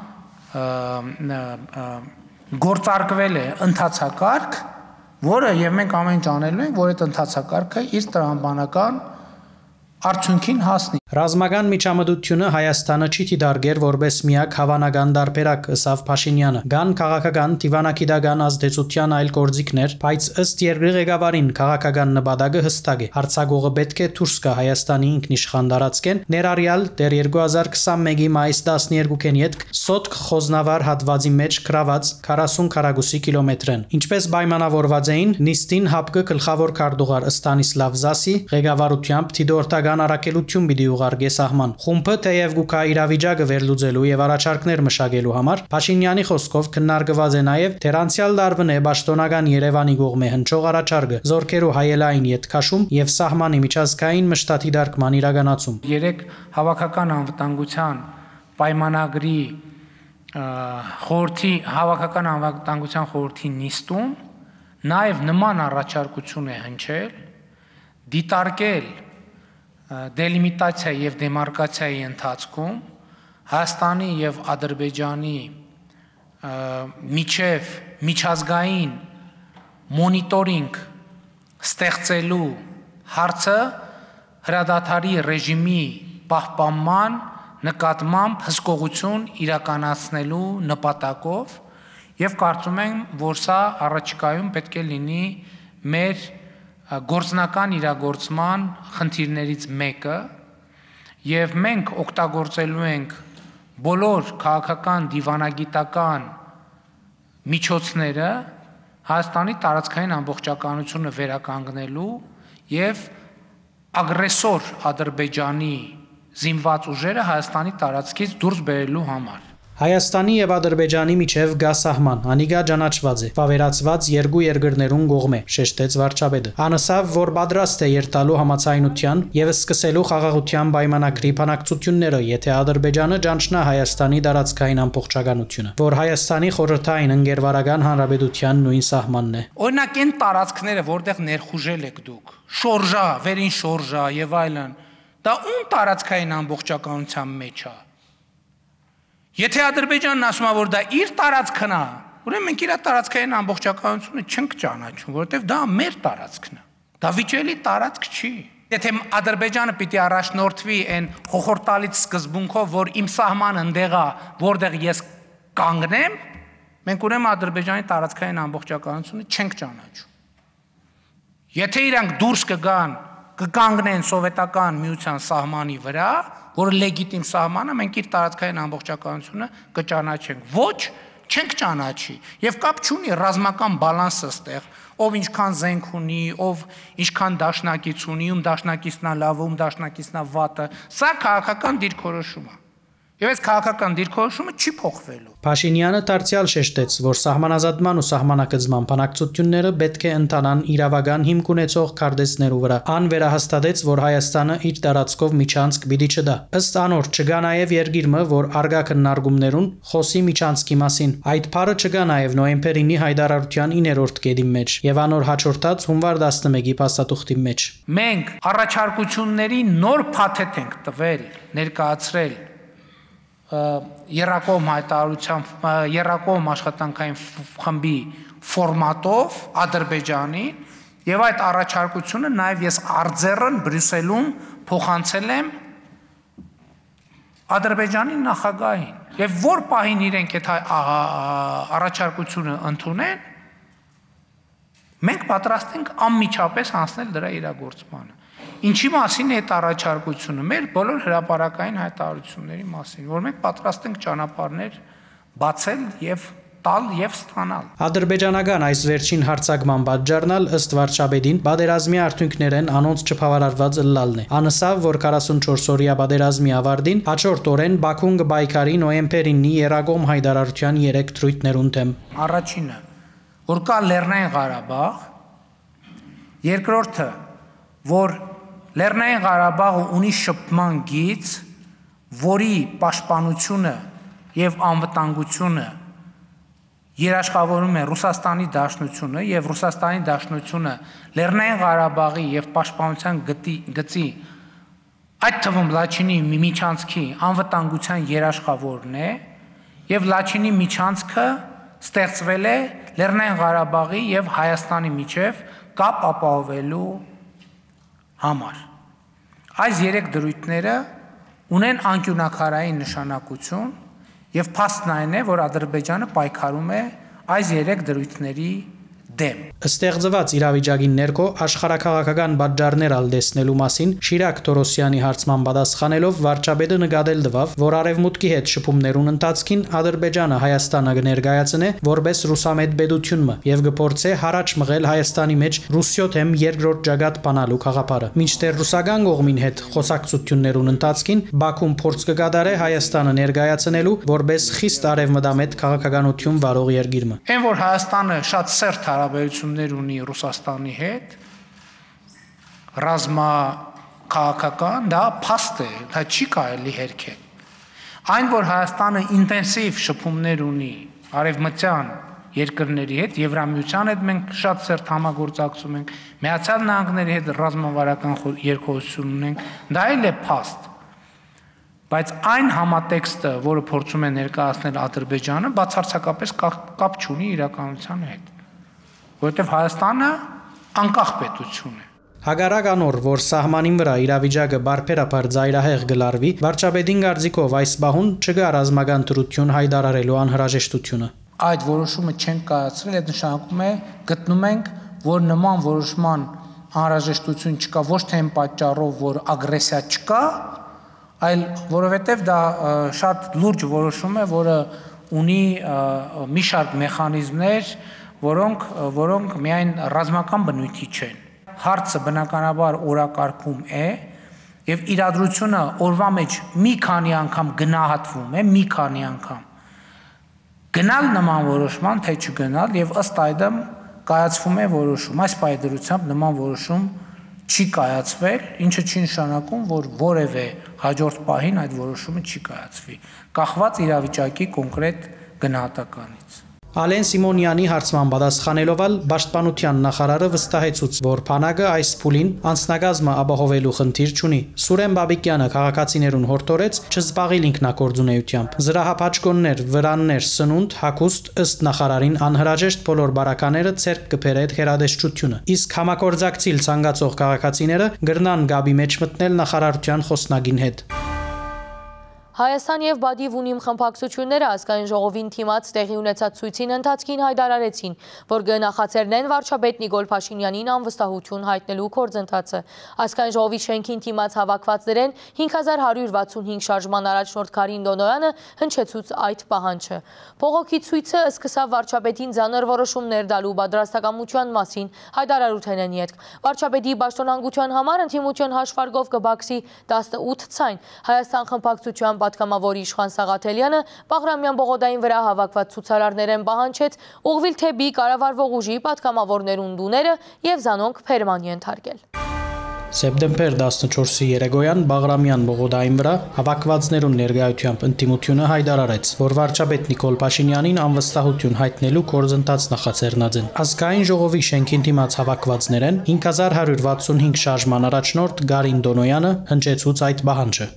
գործարկվել է ընթացակարգ, որը եւ մենք ամեն ինչ անելու ենք, որ այդ ընթացակարգը իր տրամաբանական արդյունքին հասնի։ Ռազմական միջամտությունը Հայաստանը չի դիտարկեր որպես միակ հավանական դարբերակ, ըստ Փաշինյանը։ Կան քաղաքական, դիվանագիտական ազդեցության այլ գործիքներ, բայց ըստ երկրի ղեկավարին քաղաքական նպատակը հստակ է։ Հարձակողը պետք է դուրս գա Հայաստանի ինքնիշխան տարածքեն, ներառյալ դեռ 2021-ի մայիս 12-ին յետք Սոտք խոզնավար հատվածի մեջ գրաված 40 քառակուսի կիլոմետրեն։ Ինչպես պայմանավորված էին, նիստին ՀԱՊԿ գլխավոր քարտուղար Ստանիսլավ Զասի ղեկավարությամբ դիտորդական առաքելություն պիտի ուղարկե սահման։ Խումբը թեև գուկա իրավիճակը վերլուծելու եւ առաջարկներ մշակելու համար Փաշինյանի խոսքով քննարկված է նաեւ թերանցիալ դարվն է պաշտոնական Երևանի կողմէ հնչող առաջարկը զորքերու հայելային յետքաշում եւ սահմանի միջազգային մշտատի դարկման իրականացում։ 3 հավաքական անվտանգության պայմանագրի խորհրդի հավաքական անվտանգության խորհրդի նիստում նաեւ նման առաջարկություն է հնչել դիտարկել դելիմիտացիա եւ դեմարկացիայի ընթացքում Հայաստանի եւ Ադրբեջանի միջև միջազգային մոնիտորինգ ստեղծելու հարցը հրադադարի ռեժիմի պահպանման նկատմամբ հսկողություն իրականացնելու նպատակով Եվ կարծում եմ, որ սա առաջիկայում պետք է լինի մեր գործնական իրագործման խնդիրներից մեկը, եւ մենք օգտագործելու ենք բոլոր քաղաքական դիվանագիտական միջոցները Հայաստանի տարածքային ամբողջականությունը վերականգնելու եւ ագրեսոր Ադրբեջանի զինված ուժերը Հայաստանի տարածքից դուրս բերելու համար։ Հայաստանի եւ Ադրբեջանի միջև գա սահման, անիգա ճանաչված է, վավերացված երկու երկրներուն կողմէ, շեշտեց վարչապետը։ Անասավ, որ պատրաստ է երթալու համացայնության եւ սկսելու խաղաղության պայմանագրի բանակցությունները, եթե Ադրբեջանը ճանչնա Հայաստանի տարածքային ամբողջականությունը, որ Հայաստանի խորհրդային ընկերվարական հանրապետության նույն սահմանն է։ Օրինակ այն տարածքները, որտեղ ներխուժել եք դուք, շորժա, վերին շորժա եւ այլն, դա ում տարածքային ամբողջականության մեջ է։ Եթե Ադրբեջանն ասում է, որ դա իր տարածքն է, ուրեմն մենք իր տարածքային ամբողջականությունը չենք ճանաչում, որովհետև դա մեր տարածքն է։ Դա վիճելի տարածք չի։ Եթե Ադրբեջանը պիտի առաջնորդվի այն հոխորտալից սկզբունքով, որ իմ սահմանը ընդեղ է, որտեղ ես կանգնեմ, մենք ուրեմն Ադրբեջանի տարածքային ամբողջականությունը չենք ճանաչում։ Եթե իրանք դուրս կգանgnեն սովետական միության սահմանի վրա, որ լեգիտիմ սահմանը, մենք իր տարածքային ամբողջականությունը կճանաչենք։ Ոչ, չենք ճանաչի։ Եվ կապ չունի ռազմական բալանսը ստեղ, ով ինչքան զենք ունի, ով ինչքան դաշնակից ունի, ում դաշնակիցն է լավը, ում դաշնակիցն է վատը։ Սա քաղաքական դիրքորոշում է։ Եվ այս քաղաքական դիրքորոշումը չի փոխվելու։ Փաշինյանը դարձյալ շեշտեց, որ սահմանազատման ու սահմանակցման բանակցությունները պետք է ընթանան իրավական հիմք ունեցող քարտեզներու վրա։ Ան վերահաստատեց, որ Հայաստանը իր տարածքով միջանցք պիտի չդա։ Ըստ անոր չգա նաև երկիրը, որ արգա քննարկումներուն խոսի միջանցքի մասին։ Այդ բառը չգա նաև նոյեմբերի 9-ի հայտարարության 9-րդ կետի մեջ եւ անոր հաջորդած հունվար 11-ի փաստաթուղթի մեջ։ Մենք առաջարկությունների նոր փաթեթ ենք տվել, ներկայացրել երակոմ հայտարարությամբ երակոմ աշխատանքային խմբի ֆորմատով Ադրբեջանին եւ այդ առաջարկությունը նաեւ ես արձերն Բրյուսելում փոխանցել եմ Ադրբեջանի նախագահին եւ որ պահին իրենք այդ առաջարկությունը ընդունեն մենք պատրաստ ենք անմիջապես հանձնել դրա իրագործմանը Ինչի մասին է այդ առաջարկությունը մեր բոլոր հրապարակային հայտարարությունների մասին, որ մենք պատրաստ ենք ճանապարհներ բացել եւ տալ եւ ստանալ։ Ադրբեջանական այս վերջին հարձակման պատճառնալ ըստ վարչապետին պատերազմի արդյունքներն անոնց չփավարարված ըլլալն է։ Անսավ, որ 44-օրյա պատերազմի ավարտին հաջորդ օրեն Բաքուն կբայկարի նոյեմբերի 9-ի երակոմ հայտարարության 3 թրույթներուն դեմ։ Առաջինը, որ կա Լեռնային Ղարաբաղ, երկրորդը, որ Լեռնային Ղարաբաղը ունի շփման գիծ, որի պաշտպանությունը եւ անվտանգությունը երաշխավորում է Ռուսաստանի Դաշնությունը եւ Ռուսաստանի Դաշնությունը Լեռնային Ղարաբաղի եւ պաշտպանության գծի այդ թվում Լաչինի միջանցքի անվտանգության երաշխավորն է եւ Լաչինի միջանցքը ստեղծվել է Լեռնային Ղարաբաղի եւ Հայաստանի միջև կապ ապահովելու համար։ Այս 3 դրույթները ունեն անկյունակարային նշանակություն եւ փաստն այն է, որ Ադրբեջանը պայքարում է այս 3 դրույթների դեմ։ Ստեղծված իրավիճակին ներքո աշխարհակաղակական պատճառներ ալդեսնելու մասին Շիրակ Թորոսյանի հարցման պատասխանելով վարչապետը նկատել տվավ, որ արևմուտքի հետ շփումներուն ընթացքին Ադրբեջանը Հայաստանը կներկայացնե որպես ռուսամետ պետությունը եւ կփորձե հարաճ մղել Հայաստանի մեջ Ռուսիո թեմ երկրորդ ճակատ բանալու խաղապարը։ Մինչդեռ ռուսական կողմին հետ խոսակցություններուն ընթացքին Բաքուն փորձ կկատարե Հայաստանը ներկայացնելու որպես խիստ արևմտամետ քաղաքականություն վարող երկիր։ Այն որ Հայաստանը շատ սերտ հարաբերություններ ունի Ռուսաստանի հետ, ռազմաքաղաքական, դա փաստ է, դա չի կարելի հերքել։ Այն, որ Հայաստանը ինտենսիվ շփումներ ունի արևմտյան երկրների հետ, Եվրամիության հետ մենք շատ սերտ համագործակցում ենք, Միացյալ Նահանգների հետ ռազմավարական երկխոսություն ունենք, դա էլ է փաստ։ Բայց այն համատեքստը, որը փորձում է ներկայացնել Ադրբեջանը, բացարձակապես կապ չունի իրականության հետ, որովհետև Հայաստանը անկախ պետություն է։ Հակառակ անոր, որ սահմանին վրա իրավիճակը բարբերաբար ծայրահեղ գլարվի, վարչապետին կարծիքով այս բահուն չկա ռազմական դրություն հայտարարելու անհրաժեշտությունը։ այդ որոշումը չենք կայացրել, այդ նշանակում է գտնում ենք, որ նման որոշման անհրաժեշտություն չկա ոչ թե այն պատճառով, որ ագրեսիա չկա, այլ որովհետև դա շատ լուրջ որոշում է, որը ունի մի շարք մեխանիզմներ, որոնք միայն ռազմական բնույթի չեն։ Հարցը բնականաբար օրակարգում է, եւ իրադրությունը օրվա մեջ մի քանի անգամ գնահատվում է, մի քանի անգամ։ Գնալ նման որոշման, թե չգնալ, եւ ըստ այդմ կայացվում է որոշում։ Այս պայմանությամբ նման որոշում չի կայացվել, ինչը չի նշանակում, որ որևէ հաջորդ պահին այդ որոշումը չի կայացվի, կախված իրավիճակի կոնկրետ գնահատականից։ Ալեն Սիմոնյանի հարցման պատասխանելով Պաշտպանության նախարարը վստահեցուց, որ բանակը այս փուլին անձնագազմը ապահովելու խնդիր չունի։ Սուրեն Բաբիկյանը քաղաքացիներուն հորդորեց չզբաղիլ ինքնակորձունեությամբ։ Զրահապաճկոններ, վրաններ, սնունդ, հագուստ ըստ նախարարին անհրաժեշտ բոլոր բարակաները ցերկ կբերեն հերադեսչությունը։ Իսկ համակորձակցիլ ցանկացող քաղաքացիները գրնան գաբի մեջ մտնել նախարարության խոսնագին հետ։ Հայաստան եւ Բադիվ ունիմ խմբակցությունները ազգային ժողովին թիմած տեղի ունեցած ցույցին ընթացքին հայտարարեցին, որ գնահատերնեն վարչապետ Նիկոլ Փաշինյանին անվստահություն հայտնելու գործընթացը։ Ազգային ժողովի շենքին թիմած հավաքվածներեն 5165 շարժման առաջնորդ Կարին Դոնոյանը հնչեցուց այդ պահանջը։ Փողոքի ցույցը սկսավ վարչապետին ձանր որոշումներ տալու պատրաստակամության մասին հայտարարութենեն ետք։ Վարչապետի պաշտոնանկության համար ընդդիմության հաշվարկով կբացի 18 ցայն։ Հայաստան խմբակցության պատգամավոր Իշխան Սաղաթելյանը Բաղրամյան բողոդային վրա հավաքված ցուցարարներեն պահանջեց ուղղվել թեպի կառավարվող ուժի պատգամավորներուն դուները եւ զանոնք փերման ենթարկել։ Սեպտեմբեր 14-ի երեկոյան Բաղրամյան բողոդային վրա հավաքվածներուն ներկայությամբ ընդդիմությունը հայտարարեց, որ վարչապետ Նիկոլ Փաշինյանին անվստահություն հայտնելու գործընթաց նախաձեռնած են։ Ազգային ժողովի շենքին դիմաց հավաքվածներեն 5165 շարժման առաջնորդ Կարին Դոնոյանը հնչեցուց այդ պահանջը։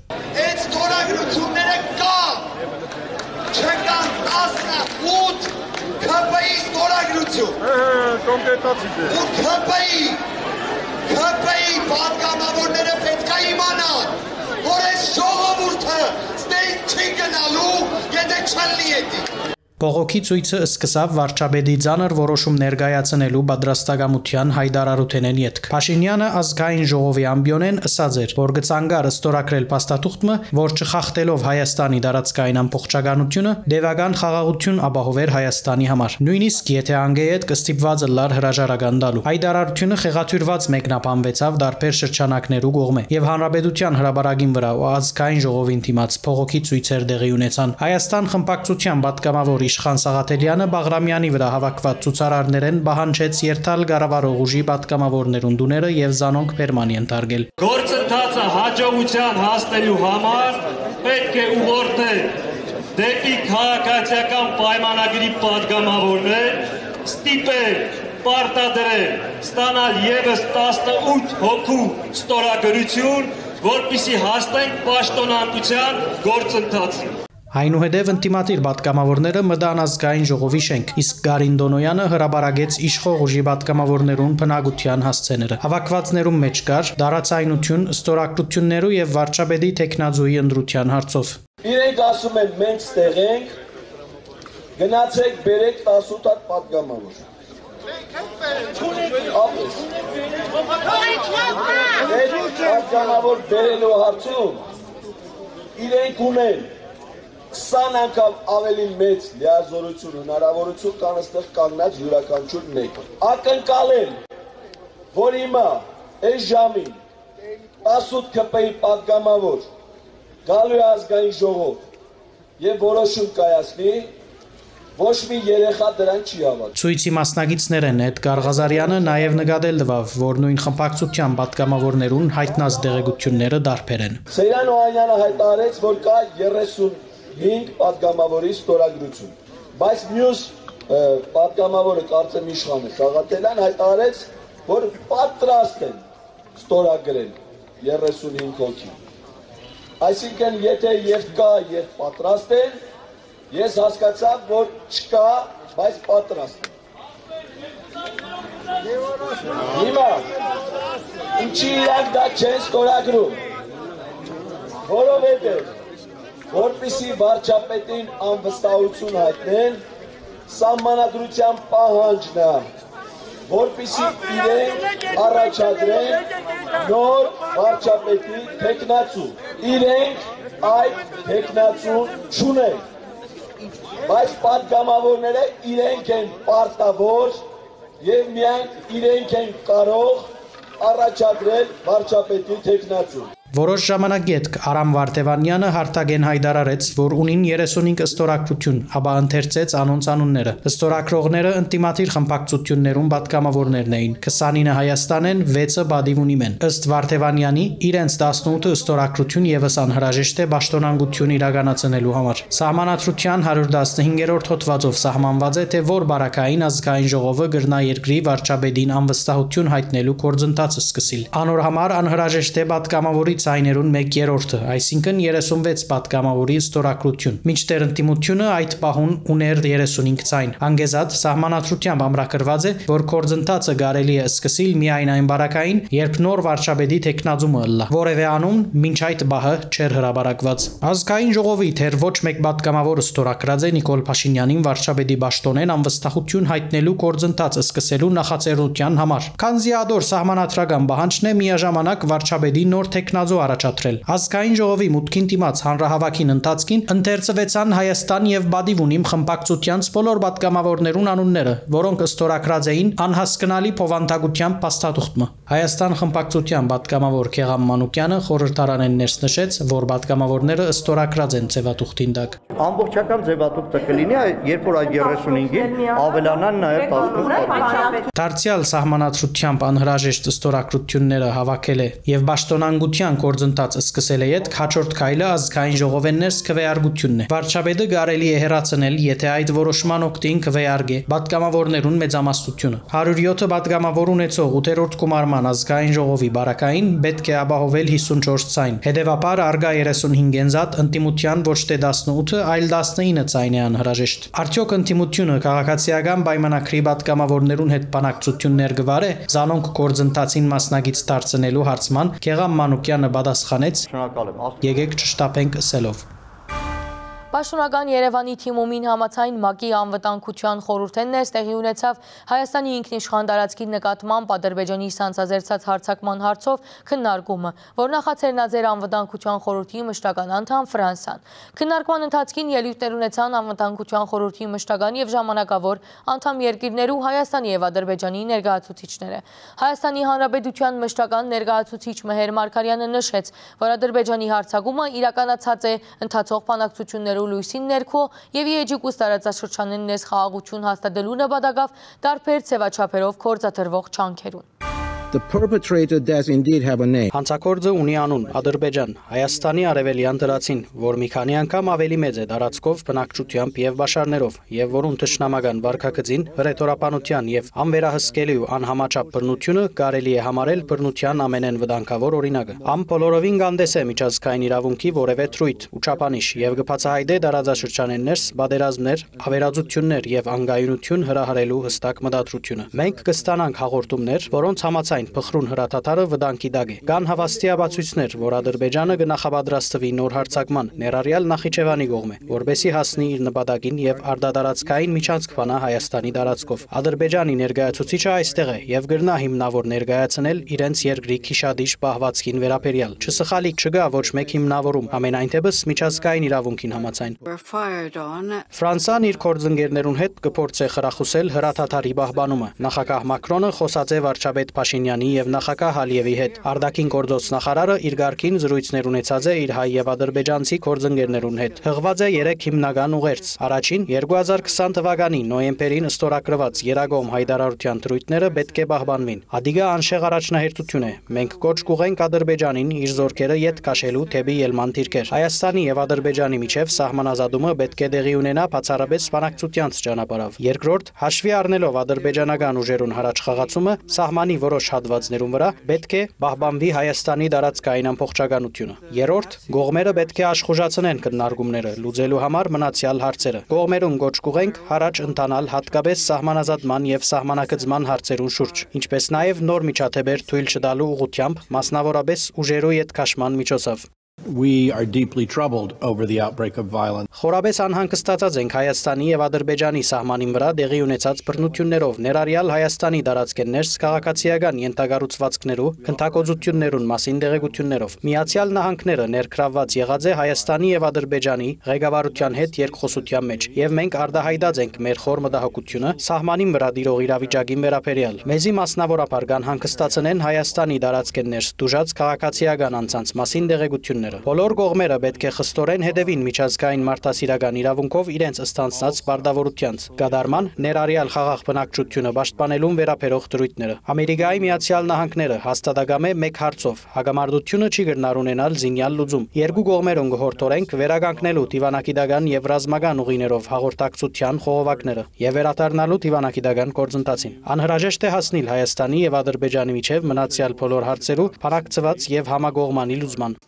ՔՊ-ի պատգամավորները պետք է իմանան, որ այս ժողովուրդը ստեյք չի գնալու, եթե չլինի էդի։ Բողոքի ցույցը սկսավ վարչապետի ձանր որոշում ներկայացնելու պատրաստակամության հայտարարութենեն ետք։ Փաշինյանը ազգային ժողովի ամբիոնեն ըսած էր, որ գցանգարը ստորագրել փաստաթուղթը, որ չխախտելով Հայաստանի տարածքային ամբողջականությունը, դեվական խաղաղություն ապահովեր Հայաստանի համար։ Նույնիսկ եթե անգեյետ կստիպված լար հրաժարական տալու։ Հայտարարությունը խեղաթյուրված մեկնաբանվեցավ դարբեր շրջանակներու կողմէ եւ հանրապետության հրապարակին վրա ու ազգային ժողովին դիմաց փողոքի ցույցեր տեղի ունեցան։ Հայաստան խմբակցության պատգամավոր Իշխան Սաղաթելյանը Բաղրամյանի վրա հավաքված ցուցարարներեն պահանջեց երթալ կառավարող ուժի պատգամավորներուն դուները եւ զանոնք փերման ենթարկել։ Գործընթացը հաջողության հասնելու համար պետք է ուղղորդել դեպի քաղաքացիական պայմանագրի պատգամավորներ, ստիպել, պարտադրել, ստանալ եւս 18 հոգու ստորագրություն, որպեսզի հասնենք պաշտոնանկության գործընթացին։ Այնուհետև ընդդիմադիր պատգամավորները մտան ազգային ժողովի շենք, իսկ Կարին Դոնոյանը հրապարակեց իշխող ուժի պատգամավորներուն բնակության հասցեները։ Հավաքվածներուն մեջ կար դարացայնություն, ստորագրություններու եւ վարչապետի տեխնազուի ընտրության հարցով։ Իրենք ասում են մենք ստեղ ենք, գնացեք բերեք 18 հատ պատգամավոր։ Պատգամավոր բերելու հարցում իրենք ունեն 20 անգամ ավելի մեծ լիազորություն, հնարավորություն կան այստեղ կանգնած յուրաքանչյուր մեկը։ Ակնկալել, որ հիմա այս ժամին 18 ՔՊ-ի պատգամավոր գալու է ազգային ժողով եւ որոշում կայացնի, ոչ մի երեխա դրան չի հավատում։ Ցույցի մասնակիցներն Էդգար Ղազարյանը նաեւ նկատել տվավ, որ նույն խմբակցության պատգամավորներուն հայտնած դեղեցությունները դարբեր են։ Սեյրան Օհանյանը հայտարարեց, որ կա 35 պատգամավորի ստորագրություն, բայց մյուս պատգամավորը կարծեմ Իշխանը Սաղաթելյան հայտարարեց, որ պատրաստ են ստորագրել 35 հոգի։ Այսինքն եթե եւ կա եւ պատրաստ են, ես հասկացա, որ չկա, բայց պատրաստ են։ Հիմա ինչի իրանք դա չեն ստորագրում, որովհետեւ որպեսզի վարչապետին անվստահություն հայտնեն, Սահմանադրության պահանջն է, որպեսզի իրենք առաջադրեն նոր վարչապետի թեկնածու։ Իրենք այդ թեկնածուն չունեն, բայց պատգամավորները իրենք են պարտավոր եւ միայն իրենք են կարող առաջադրել վարչապետի թեկնածու։ Որոշ ժամանակ հետք Արամ Վարդևանյանը Հարտագեն հայտարարեց, որ ունին 35 ըստորակրություն, ապա ընթերցեց անոնց անունները։ Ըստորակրողները ընտիմատիր խմբակցություններում պատգամավորներն էին, 29-ը Հայաստան են, 6-ը Բադիվունիմ են։ Ըստ Վարդևանյանի, իրենց 18 ըստորակրություն եւս անհրաժեշտ է պաշտոնանկություն իրականացնելու համար։ Սահմանադրության 115-րդ հոդվածով սահմանված է, թե որ բարակային ազգային ժողովը գրնա երկրի վարչապետին անվստահություն հայտնելու գործընթացը սկսել։ Անոր համար անհրաժեշտ է պատգամավորի ցայներուն 1/3-ը, այսինքն 36 պատգամավորի ստորակրություն։ Մինչդեռ ընդդիմությունը այդ պահուն ուներ 35 ցայն։ Անգեզատ սահմանադրությամբ ամրագրված է, որ գործընթացը կարելի է սկսել միայն այն բարակային, երբ նոր վարչապետի թեկնածումը ըլլա։ Որևէ անուն մինչ այդ բահը չէր հրաբարակված։ Ազգային ժողովի թեր ոչ մեկ պատգամավոր ստորակրած է Նիկոլ Փաշինյանին վարչապետի պաշտոնեն անվստահություն հայտնելու գործընթացը սկսելու նախաձեռնության համար։ Քանզի ադոր սահմանադրական պահանջն է միաժամանակ վարչապետի նոր թեկնածու առաջադրել։ Ազգային ժողովի մուտքին դիմաց հանրահավաքին ընթացքին ընթերցվեցան Հայաստան եւ Բադիվունիմ խմբակցությանց բոլոր պատգամավորներուն անունները, որոնք ստորակրած էին անհասկանալի փոխանցագությամբ փաստաթուղթը։ Հայաստան խմբակցության պատգամավոր Քեղամ Մանուկյանը խորհրդարանեն ներս նշեց, որ պատգամավորները ստորակրած են ձևաթուղթին տակ։ Ամբողջական ձևաթուղթը կլինի, երբ որ այդ 35-ին ավելանան նաեւ 18 Դարձյալ սահմանադրությամբ անհրաժեշտ ստորակրությունները հավաքել է եւ պաշտոնանկության գործընթացը սկսել է յետ հաջորդ քայլը ազգային ժողովեն ներս քվեարկությունն է։ Վարչապետը կարելի է հերացնել, եթե այդ որոշման օգտին քվեարկե պատգամավորներուն մեծամասնությունը։ 107 պատգամավոր ունեցող 8-րդ գումարման ազգային ժողովի բարակային պետք է ապահովել 54 ցայն։ Հետևաբար արգա 35 ենզատ ընդդիմության ոչ թե 18, այլ 19 ցայն է անհրաժեշտ։ Արդյոք ընդդիմությունը քաղաքացիական պայմանագրի պատգամավորներուն հետ բանակցություններ կվարե, զանոնք գործընթացին մասնագից դարձնելու հարցման Քեղամ Մանուկյանը պատասխանեց. Եկեք չշտապենք ըսելով։ Պաշտոնական Երևանի թիմումին համաձայն ՄԱԿ-ի անվտանգության խորհուրդն ներստեղի ունեցավ Հայաստանի ինքնիշխան տարածքի նկատմամբ Ադրբեջանի սանձազերծած հարձակման հարցով քննարկումը, որ նախաձեռնաձեր անվտանգության խորհրդի մշտական անդամ Ֆրանսան։ Քննարկման ընթացքին ելույթներ ունեցան անվտանգության խորհրդի մշտական եւ ժամանակավոր անդամ երկիրներու Հայաստանի եւ Ադրբեջանի ներկայացուցիչները։ Հայաստանի Հանրապետության մշտական ներկայացուցիչ Մեհեր Մարգարյանը նշեց, որ Ադրբեջանի հարձակումը իրականացած է ընթացող բանակցություններով լույսին ներքո եւ Եջիկուս տարածաշրջանին ներս խաղաղություն հաստատելու նպատակով տարբեր ցեվաչափերով գործադրվող չանքերուն։ The perpetrator does indeed have a name. Հանցակործը ունի անուն Ադրբեջան, Հայաստանի արևելյան դրացին, որ մի քանի անգամ ավելի մեծ է տարածքով, բնակչությամբ եւ բաշարներով, եւ որուն թշնամական վարքագծին, հռետորապանության եւ անվերահսկելի ու անհամաչափ բռնությունը կարելի է համարել բռնության ամենեն վտանգավոր օրինակը։ Ամ բոլորովին գանդես է միջազգային իրավունքի որևէ թրույթ ու չափանիշ եւ կբացահայտե տարածաշրջանեն ներս բادرազմներ, ավերածություններ եւ անգայունություն հրահրելու հստակ մտադրությունը։ Մենք կստանանք հաղորդումներ, որոնց համաձայն փխրուն հրաթաթարը վտանգի դակ է։ Կան հավաստիաբացույցներ, որ Ադրբեջանը կնախաբադրաստվի նոր հարձակման, ներառյալ Նախիջևանի կողմէ, որբեսի հասնի իր նպատակին եւ արտադարածքային միջանցք բանա Հայաստանի տարածքով։ Ադրբեջանի ներկայացուցիչը այստեղ է եւ գրնա հիմնավոր ներկայացնել իրենց երկրի քիշադիժ պահվածքին վերաբերյալ։ Չսխալիք չկա ոչ մեկ հիմնավորում, ամենայնտեպս միջազգային իրավունքին համաձայն։ Ֆրանսիան իր գործընկերներուն հետ կփորձի խրախուսել հրաթաթարի պահպանումը։ Նախագահ Մակրոնը խոսած է վարչապետ Փաշինյանի եւ նախագահ Ալիևի հետ։ Արտաքին գործոց նախարարը իր ղարքին զրույցներ ունեցած է իր հայ եւ ադրբեջանցի գործընկերներուն հետ։ Հղված է 3 հիմնական ուղերձ։ Առաջին 2020 թվականի նոյեմբերին ստորագրված Երագոմ հայտարարության դրույթները պետք է պահպանվին։ Ադիգա անշեղ առաջնահերթություն է։ Մենք կոչ կուղենք Ադրբեջանին իր զորքերը յետ քաշելու թեպի ելման դիրքեր։ Հայաստանի եւ Ադրբեջանի միջև սահմանազատումը պետք է տեղի ունենա բացառապես բանակցության ճանապարհով։ Երկրորդ, հաշվի առնելով ադրբեջանական ուժերուն հրաչ խաղացումը, սահմանի որոշ հատվածներում վրա պետք է պահպանվի Հայաստանի տարածքային ամբողջականությունը։ Երրորդ, կողմերը պետք է աշխուժացնեն քննարկումները, լուծելու համար մնացյալ հարցերը։ Կողմերուն գոչ կուղենք հառաջ ընթանալ հատկապես սահմանազատման եւ սահմանակցման հարցերուն շուրջ, ինչպես նաեւ նոր միջադեպեր թույլ չտալու ուղղությամբ, մասնավորապես ուժերու յետքաշման միջոցով։ We are deeply troubled over the outbreak of violence. Խորաբես անհանգստացած ենք Հայաստանի եւ Ադրբեջանի սահմանին վրա դեղի ունեցած բռնություններով, ներառյալ Հայաստանի դարածքներս քաղաքացիական յենթագառուցվածքներու, քննարկություններուն մասին դեղեցություններով։ Միացյալ Նահանգները ներքրավված եղած է Հայաստանի եւ Ադրբեջանի ղեկավարության հետ երկխոսության մեջ, եւ մենք արդահայտած ենք մեր խոր մտահոգությունը սահմանին վրա դիրող իրավիճակի վերաբերյալ։ Մեզի մասնավորապես հանգստացնեն Հայաստանի դարածքներս դուժած քաղաքացիական անձանց մասին դեղեցությունները։ Բոլոր կողմերը պետք է խստորեն հետևին միջազգային մարդասիրական իրավունքով իրենց ստանձնած պարտավորությանց, կատարման ներառյալ խաղաղ բնակչությունը պաշտպանելուն վերաբերող դրույթները։ Ամերիկայի Միացյալ Նահանգները հաստատակամ է մեկ հարցով՝ հագամարտությունը չի կրնար ունենալ զինյալ լուծում։ Երկու կողմերուն կհորդորենք վերականգնելու դիվանագիտական եւ ռազմական ուղիներով հաղորդակցության խողովակները եւ վերադառնալու դիվանագիտական գործընթացին։ Անհրաժեշտ է հասնել Հայաստանի եւ Ադրբեջանի միջև մնացյալ բոլոր հարցերու բանակցված եւ համագողմանի լուծման։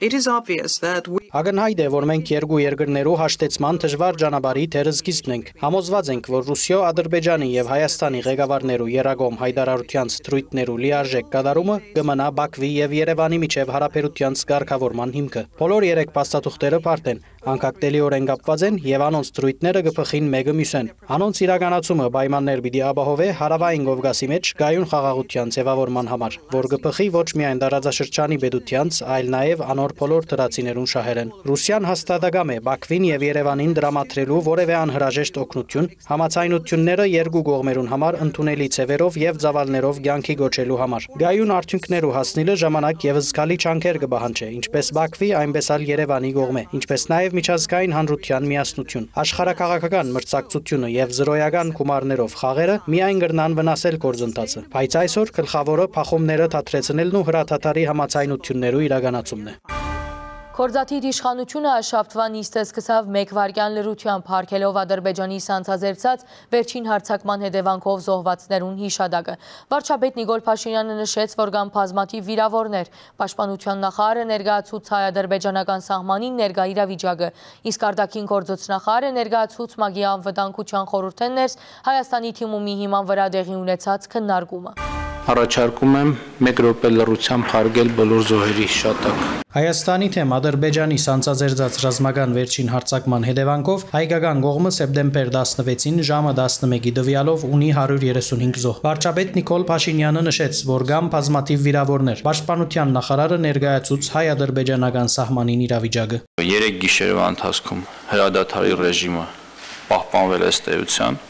Ակնհայտ է, որ մենք երկու երկրներու հաշտեցման դժվար ճանապարհի թերզգիստն ենք։ Համոզված ենք, որ Ռուսիա, Ադրբեջանի եւ Հայաստանի ղեկավարներու երագոմ հայտարարության թրույթներու լիարժեք կատարումը կմնա Բաքվի եւ Երևանի միջև հարաբերության կարգավորման հիմքը։ Բոլոր երեք փաստաթուղթերը բարդ են, անկախտելիորեն կապված են եւ անոնց թրույթները կփխին մեկը մյուսեն։ Անոնց իրականացումը պայմաններ պիտի ապահովե հարավային Կովկասի մեջ գայուն խաղաղության ձևավորման համար, որ կփխի ոչ միայն տարածաշրջանի պետությանց, այլ նաեւ անոր բոլոր դրացիներուն շահերեն։ Ռուսիան հաստատակամ է Բաքվին եւ Երևանին դրամատրելու որևէ անհրաժեշտ օգնություն, համաձայնությունները երկու կողմերուն համար ընդունելի ծևերով եւ ծավալներով կյանքի գոչելու համար։ Գայուն արդյունքներու հասնելը ժամանակ եւ զգալի չանքեր կբահանջի, ինչպես Բաքվի, այնպես էլ Երևանի կողմէ, ինչպես նաեւ միջազգային հանրության միասնություն, աշխարհակաղակական մրցակցությունը եւ զրոյական գումարներով խաղերը միայն կրնան վնասել գործընթացը։ Բայց այսօր գլխավորը փախումները դադրեցնելն ու հրաթաթարի համաձայնություններու իրականացումն է։ Քորձաթիթ իշխանությունը շաբթվա նիստը սկսավ մեկ վայրկյան լրությամբ հարգելով Ադրբեջանի սանձազերծած վերջին հարձակման հետևանքով զոհվածներուն հիշադակը։ Վարչապետ Նիկոլ Փաշինյանը նշեց, որ կան բազմաթիվ վիրավորներ։ Պաշտպանության նախարարը ներկայացուց հայ-ադրբեջանական սահմանին ներկա իրավիճակը, իսկ արտաքին գործոց նախարարը ներկայացուց ՄԱԳ-ի անվտանգության խորհրդեն ներս Հայաստանի թիմումի հիման վրա տեղի ունեցած քննարկումը։ Առաջարկում եմ 1 րոպե լռությամբ հարգել բոլոր զոհերի հիշատակ։ Հայաստանի թեմ Ադրբեջանի սանձազերծած ռազմական վերջին հարձակման հետևանքով հայկական կողմը սեպտեմբեր 16-ին ժամը 11-ի դվյալով ունի 135 զոհ։ Վարչապետ Նիկոլ Փաշինյանը նշեց, որ կան բազմաթիվ վիրավորներ։ Պաշտպանության նախարարը ներկայացուց հայ-ադրբեջանական սահմանին իրավիճակը։ 3 գիշերվա ընթացքում հրադադարի ռեժիմը պահպանվել է ըստ էության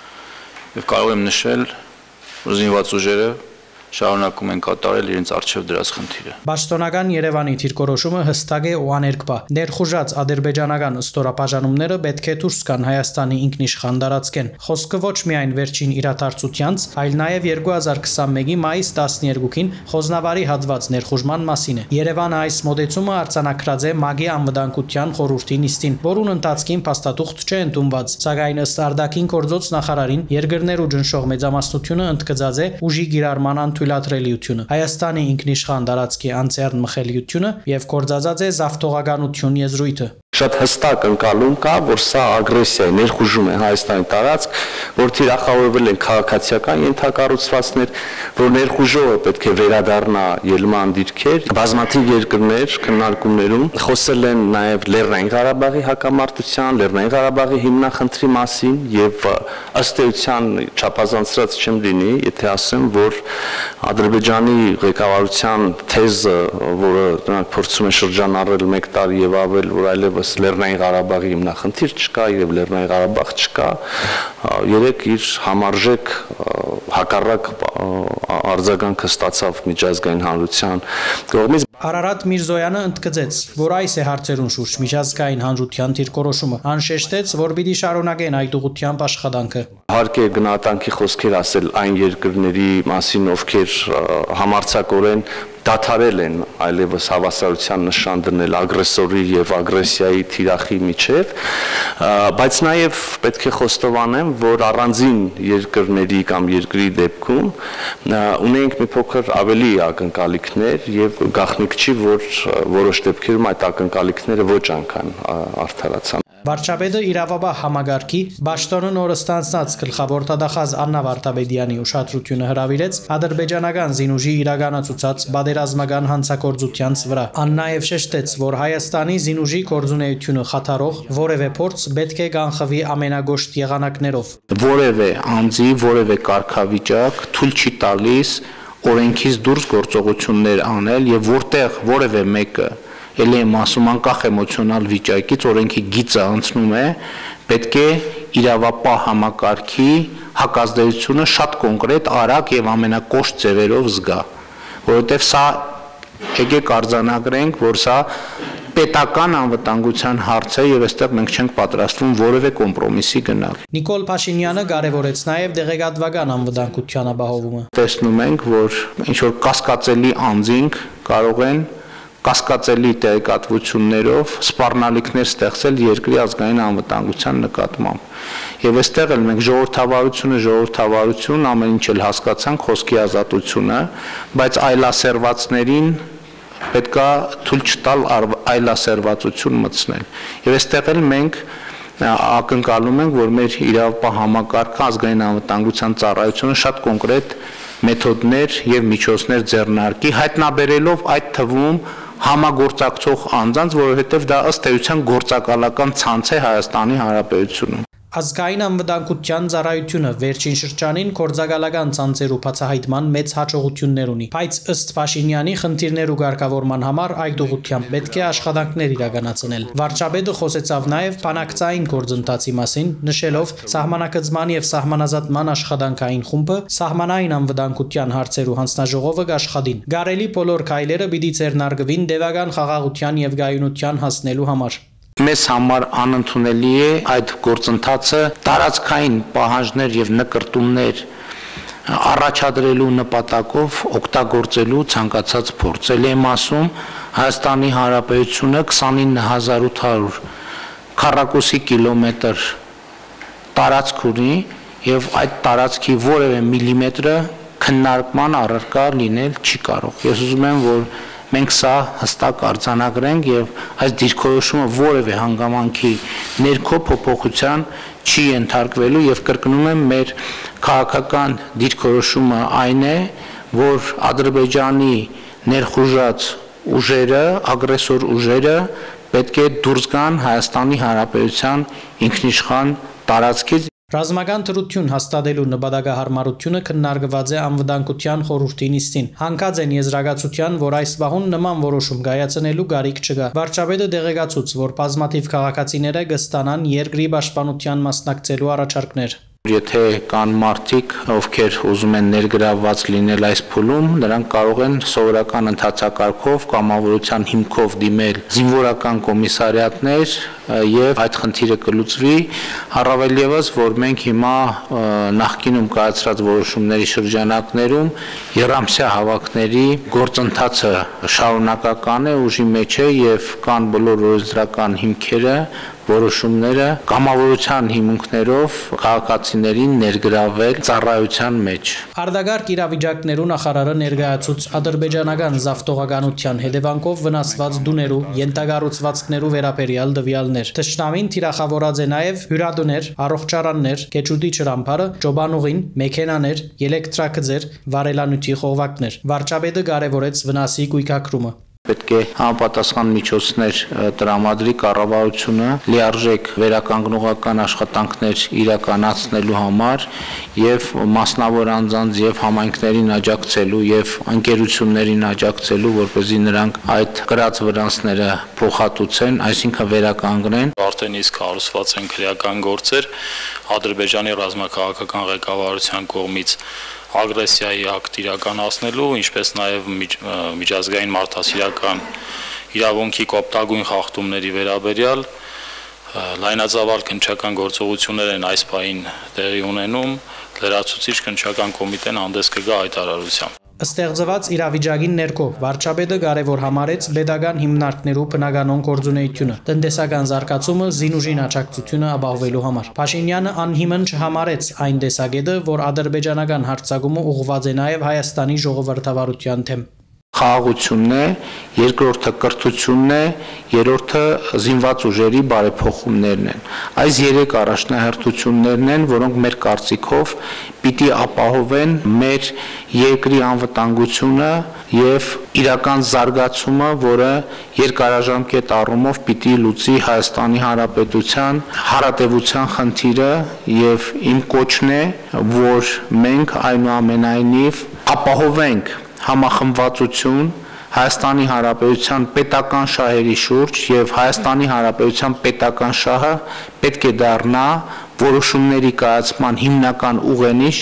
եւ կարող եմ նշել, որ զինված ուժերը շարունակում են կատարել իրենց արժեվ դրած խնդիրը։ Պաշտոնական Երևանի դիրքորոշումը հստակ է ու աներկբա։ Ներխուժած ադրբեջանական ստորաբաժանումները պետք է դուրս գան Հայաստանի ինքնիշխան տարածքեն։ Խոսքը ոչ միայն վերջին իրադարձությանց, այլ նաև 2021-ի մայիս 12-ին Խոզնավարի հատված ներխուժման մասին է։ Երևանը այս մոդեցումը արձանագրած է ՄԱԳ-ի անվտանգության խորհրդի նիստին, որուն ընթացքին փաստաթուղթ չէ ընդունված, սակայն ըստ արտաքին գործոց նախարարին երկրներու ճնշող մեծամասնությունը ընդգծած է ուժի գիրառման թույլատրելիությունը, Հայաստանի ինքնիշխան տարածքի անձեռն մխելիությունը եւ կորցածած է զավթողականություն եզրույթը։ Շատ հստակ ընկալում կա, որ սա ագրեսիա է, ներխուժում է Հայաստանի տարածք, որ թիրախավորվել են քաղաքացիական ենթակառուցվածքներ, որ ներխուժողը պետք է վերադառնա ելման դիրքեր։ Բազմաթիվ երկրներ քննարկումներում խոսել են նաև Լեռնային Ղարաբաղի հակամարտության, Լեռնային Ղարաբաղի հիմնախնդրի մասին եւ ըստ էության չափազանցրած չեմ լինի, եթե ասեմ, որ Ադրբեջանի ղեկավարության թեզը, որը նրանք փորձում են շրջանառել 1 տարի եւ ավել, որ այլևս Լեռնային Ղարաբաղի հիմնախնդիր չկա եւ Լեռնային Ղարաբաղ չկա, երեք իր համարժեք հակառակ արձագանքը ստացավ միջազգային հանրության կողմից։ Արարատ Միրզոյանը ընդգծեց, որ այս է հարցերուն շուրջ միջազգային հանրության դիրքորոշումը, անշեշտեց, որ պիտի շարունակեն այդ ուղղությամբ աշխատանքը։ Հարկ է գնահատանքի խոսքեր ասել այն երկրների մասին, ովքեր համարձակորեն դադարել են այլևս հավասարության նշան դնել ագրեսորի եւ ագրեսիայի թիրախի միջև, բայց նաեւ պետք է խոստովանեմ, որ առանձին երկրների կամ երկրի դեպքում ունենք մի փոքր ավելի ակնկալիքներ եւ գաղտնիք չի, որ որոշ դեպքերում այդ ակնկալիքները ոչ անգամ արդարացան։ Վարչապետը իրավաբահ համագարքի Բաշտոնը նորը ստանձնած գլխավոր տադախազ Աննա Վարդապետյանի ուշադրությունը հրավիրեց ադրբեջանական զինուժի իրականացուցած բادرազմական հանցագործությանց վրա։ Ան նաև շեշտեց, որ Հայաստանի զինուժի գործունեությունը խաթարող որևէ փորձ պետք է կանխվի ամենագոշտ եղանակներով։ Որևէ անձի, որևէ կարգավիճակ թույլ չի տալիս օրենքից դուրս գործողություններ անել եւ որտեղ որևէ մեկը ելի եմ ասում անկախ էմոցիոնալ վիճակից օրենքի գիծը անցնում է, պետք է իրավապահ համակարգի հակազդեցությունը շատ կոնկրետ, արագ եւ ամենակոշտ ձևերով զգա, որովհետեւ սա եկեք արձանագրենք, որ սա պետական անվտանգության հարց է եւ այստեղ մենք չենք պատրաստվում որևէ կոմպրոմիսի գնալ։ Նիկոլ Փաշինյանը կարևորեց նաեւ դեղեկատվական անվտանգության ապահովումը։ Տեսնում ենք, որ ինչ որ կասկածելի անձինք կարող են կասկածելի տեղեկատվություններով սպառնալիքներ ստեղծել երկրի ազգային անվտանգության նկատմամբ։ Եվ այստեղ էլ մենք ժողովրդավարություն, ամեն ինչ էլ հասկացանք, խոսքի ազատությունը, բայց այլասերվածներին պետքա թույլ չտալ այլասերվածություն մտցնել։ Եվ այստեղ էլ մենք ակնկալում ենք, որ մեր իրավապահ համակարգը ազգային անվտանգության ծառայությունը շատ կոնկրետ մեթոդներ եւ միջոցներ ձեռնարկի, հայտնաբերելով այդ թվում համագործակցող անձանց, որովհետեւ դա ըստ էության գործակալական ցանց է Հայաստանի Հանրապետությունում։ Ազգային անվտանգության ծառայությունը վերջին շրջանին կորձակալական ցանցերու բացահայտման մեծ հաջողություններ ունի, բայց ըստ Փաշինյանի խնդիրներու ղեկավարման համար այդ ուղղությամբ պետք է աշխատանքներ իրականացնել։ Վարչապետը խոսեցավ նաև բանակցային գործընթացի մասին, նշելով սահմանակցման եւ սահմանազատման աշխատանքային խումբը սահմանային անվտանգության հարցերու հանձնաժողովը կաշխատին։ Գարելի բոլոր քայլերը պիտի ձեռնարկվին դեպական խաղաղության եւ գայունության հասնելու համար։ Մեզ համար անընդունելի է այդ գործընթացը տարածքային պահանջներ եւ նկրտումներ առաջադրելու նպատակով օգտագործելու ցանկացած փորձ։ Ելի եմ ասում, Հայաստանի Հանրապետությունը 29800 քառակուսի կիլոմետր տարածք ունի եւ այդ տարածքի որևէ միլիմետրը քննարկման առարկա լինել չի կարող։ Ես ուզում եմ, որ մենք սա հստակ արձանագրենք եւ այս դիրքորոշումը որևէ հանգամանքի ներքո փոփոխության չի ենթարկվելու եւ կրկնում եմ մեր քաղաքական դիրքորոշումը այն է, որ Ադրբեջանի ներխուժած ուժերը, ագրեսոր ուժերը պետք է դուրս գան Հայաստանի Հանրապետության ինքնիշխան տարածքից։ Ռազմական դրություն հաստատելու նպատակահարմարությունը քննարկված է անվտանգության խորհրդի նիստին։ Հանգած են եզրակացության, որ այս վաղուն նման որոշում կայացնելու կարիք չկա։ Վարչապետը դեղեկացուց, որ բազմաթիվ քաղաքացիները կստանան երկրի պաշտպանության մասնակցելու առաջարկներ։ Եթե կան մարդիկ, ովքեր ուզում են ներգրավված լինել այս փուլում, նրանք կարող են սովորական ընթացակարգով կամավորության հիմքով դիմել զինվորական կոմիսարիատներ եւ այդ խնդիրը կլուծվի, առավել եւս, որ մենք հիմա նախկինում կայացրած որոշումների շրջանակներում երամսյա հավաքների գործընթացը շարունակական է, ուժի մեջ է եւ կան բոլոր օրենսդրական հիմքերը, որոշումները կամավորության հիմունքներով քաղաքացիներին ներգրավել ծառայության մեջ։ Արտագարկ իրավիճակներու նախարարը ներկայացուց ադրբեջանական զավթողականության հետևանքով վնասված դուներու յենթագառուցվածքներու վերաբերյալ տվյալներ։ Թշնամին թիրախավորած է նաև հյուրատուներ, առողջարաններ, կեչուդի ճրամփարը, ճոբանուղին, մեքենաներ, էլեկտրակձեր, վարելանյութի խողովակներ։ Վարչապետը կարևորեց վնասի կույքակրումը։ Պետք է համապատասխան միջոցներ տրամադրի կառավարությունը լիարժեք վերականգնողական աշխատանքներ իրականացնելու համար եւ մասնավոր անձանց եւ համայնքներին աջակցելու եւ ընկերություններին աջակցելու, որպեսզի նրանք այդ կրած վրանցները փոխհատուցեն, այսինքն վերականգնեն։ Արդեն իսկ հարուսված են քրեական գործեր Ադրբեջանի ռազմաքաղաքական ղեկավարության կողմից ագրեսիայի ակտ իրականացնելու, ինչպես նաև միջազգային մարդասիրական իրավունքի կոպտագույն խախտումների վերաբերյալ լայնածավալ քննչական գործողություններ են այս պահին տեղի ունենում, լրացուցիչ քննչական կոմիտեն հանդես կգա հայտարարությամբ։ Ստեղծված իրավիճակին ներքո վարչապետը կարևոր համարեց պետական հիմնարկներու բնականոն գործունեությունը, տնտեսական զարգացումը, զինուժին աջակցությունը ապահովելու համար։ Փաշինյանը անհիմն չհամարեց այն տեսակետը, որ ադրբեջանական հարձակումը ուղղված է նաև Հայաստանի ժողովրդավարության դեմ։ խաղաղությունն է, երկրորդը կրթությունն է, երրորդը զինված ուժերի բարեփոխումներն են։ Այս երեք առաջնահերթություններն են, որոնք մեր կարծիքով պիտի ապահովեն մեր երկրի անվտանգությունը եւ իրական զարգացումը, որը երկարաժամկետ առումով պիտի լուծի Հայաստանի Հանրապետության հարատևության խնդիրը եւ իմ կոչն է, որ մենք այնուամենայնիվ ապահովենք համախմբվածություն Հայաստանի Հանրապետության պետական շահերի շուրջ եւ Հայաստանի Հանրապետության պետական շահը պետք է դառնա որոշումների կայացման հիմնական ուղենիշ։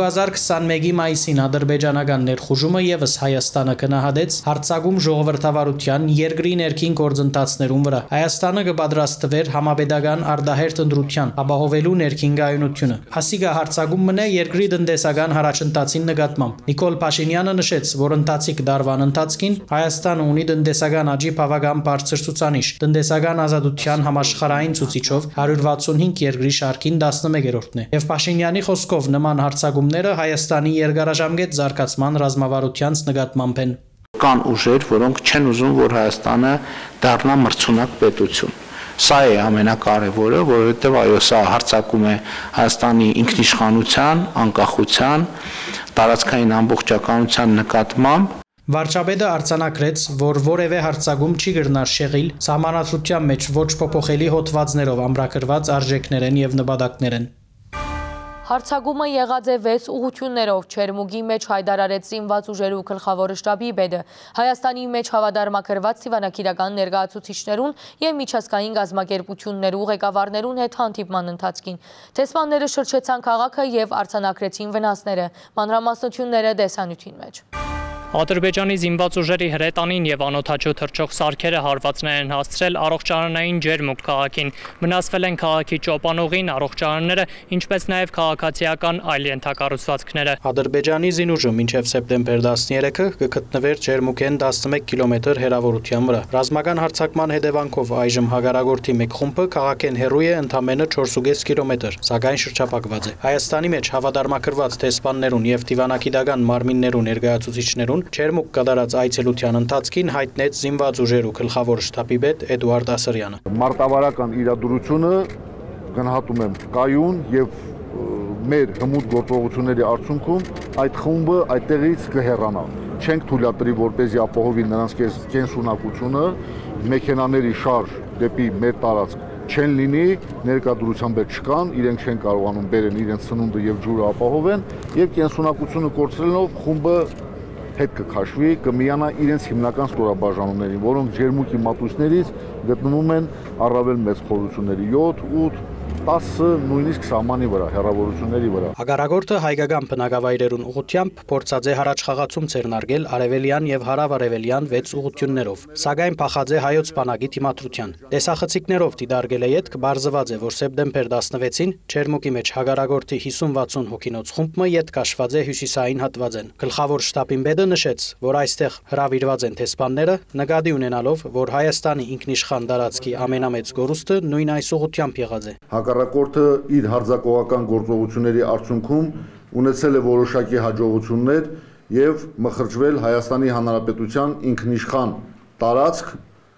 2021-ի մայիսին ադրբեջանական ներխուժումը եւս Հայաստանը գնահատեց հարձակում ժողովրդավարության երկրի ներքին գործընթացներուն վրա։ Հայաստանը կպատրաստվեր համապետական արդահերթ ընտրության ապահովելու ներքին գայունությունը։ Ասիկա հարձակում մնե երկրի տնտեսական հարաճընթացին նկատմամբ։ Նիկոլ Փաշինյանը նշեց, որ ընթացիկ դարվան ընթացքին Հայաստանը ունի տնտեսական աճի բավական բարձր ցուցանիշ, տնտեսական ազատության համաշխարհային ցուցիչով 165 երկրի շարքին 11-րդն է։ Եվ Փաշինյանի խոսքով նման հարձակումները Հայաստանի երկարաժամկետ զարգացման ռազմավարությանց նկատմամբ են։ Կան ուժեր, որոնք չեն ուզում, որ Հայաստանը դառնա մրցունակ պետություն։ Սա է ամենակարևորը, որովհետև այո, սա հարձակում է Հայաստանի ինքնիշխանության, անկախության, տարածքային ամբողջականության նկատմամբ։ Վարչապետը արձանագրեց, որ որևէ հարձակում չի կրնար շեղիլ սահմանադրության մեջ ոչ փոփոխելի հոդվածներով ամրագրված արժեքներ եւ նպատակներ են։ Հարձակումը եղած է 6 ուղղություններով, Չերմուգի մեջ հայտարարեց զինված ուժերու գլխավոր շտաբի պետը, Հայաստանի մեջ հավատարմագրված դիվանագիտական ներկայացուցիչներուն եւ միջազգային գազམ་ակերպություններու ղեկավարներուն հետ հանդիպման ընթացքին։ Տեսմանները շրջեցան քաղաքը եւ արձանագրեցին վնասները, մանրամասնությունները դեսանյութին մեջ։ Ադրբեջանի զինված ուժերի հրետանին եւ անօթաչու թռչող սարքերը հարվածներ են հասցրել առողջարանային Ջերմուկ քաղաքին, վնասվել են քաղաքի ճոպանուղին, առողջարանները, ինչպես նաեւ քաղաքացիական այլ ենթակառուցվածքները։ Ադրբեջանի զինուժը մինչև սեպտեմբեր 13-ը կգտնվեր Ջերմուկեն 11 կիլոմետր հեռավորության վրա։ Ռազմական հարձակման հետևանքով այժմ հագարագործի մեկ խումբը քաղաքեն հեռու է ընդամենը 4.5 կիլոմետր, սակայն շրջապակված է։ Հայաստանի մեջ հավատարմագրված տեսփաններուն եւ դիվանագիտական մարմիններու ներկայացուցիչներուն Չերմուկ կատարած այցելության ընթացքին հայտնեց զինված ուժերու գլխավոր շտաբի պետ Էդուարդ Ասրյանը։ Մարտավարական իրադրությունը գնահատում եմ կայուն եւ մեր հմուտ գործողությունների արդյունքում այդ խումբը այդտեղից կհեռանա։ Չենք թույլատրի, որպեսզի ապահովի նրանց կենսունակությունը, մեքենաների շարժ դեպի մեր տարածք չեն լինի, ներկայությամբ չկան, իրենք չեն կարողանում բերեն իրենց սնունդը եւ ջուրը ապահովեն եւ կենսունակությունը կորցրելով խումբը հետ կքաշվի, կմիանա իրենց հիմնական ստորաբաժանումներին, որոնք Ջերմուկի մատույցներից գտնվում են առավել մեծ խորությունների 7, 8, 10, նույնիսկ սահմանի վրա, հեռավորությունների վրա։ Հակառակորդը հայկական բնակավայրերուն ուղղությամբ փորձած է հառաչխաղացում ձեռնարկել արևելյան եւ հարավ-արևելյան 6 ուղղություններով, սակայն փախած է հայոց բանակի դիմադրության։ Տեսախցիկներով դիտարկել է ետք, բարձված է, որ սեպտեմբեր 16-ին Չերմուկի մեջ հակառակորդի 50-60 հոգինոց խումբը ետք կաշված է հյուսիսային հատվածեն։ Գլխավոր շտաբին պետը նշեց, որ այստեղ հրավիրված են տեսփանները, նկատի ունենալով, որ Հայաստանի ինքնիշխան տարածքի ամենամեծ գորուստը նույն այս ուղղությամբ եղած է։ Հակառակորդը իր հարձակողական գործողությունների արդյունքում ունեցել է որոշակի հաջողություններ եւ մխրճվել Հայաստանի Հանրապետության ինքնիշխան տարածք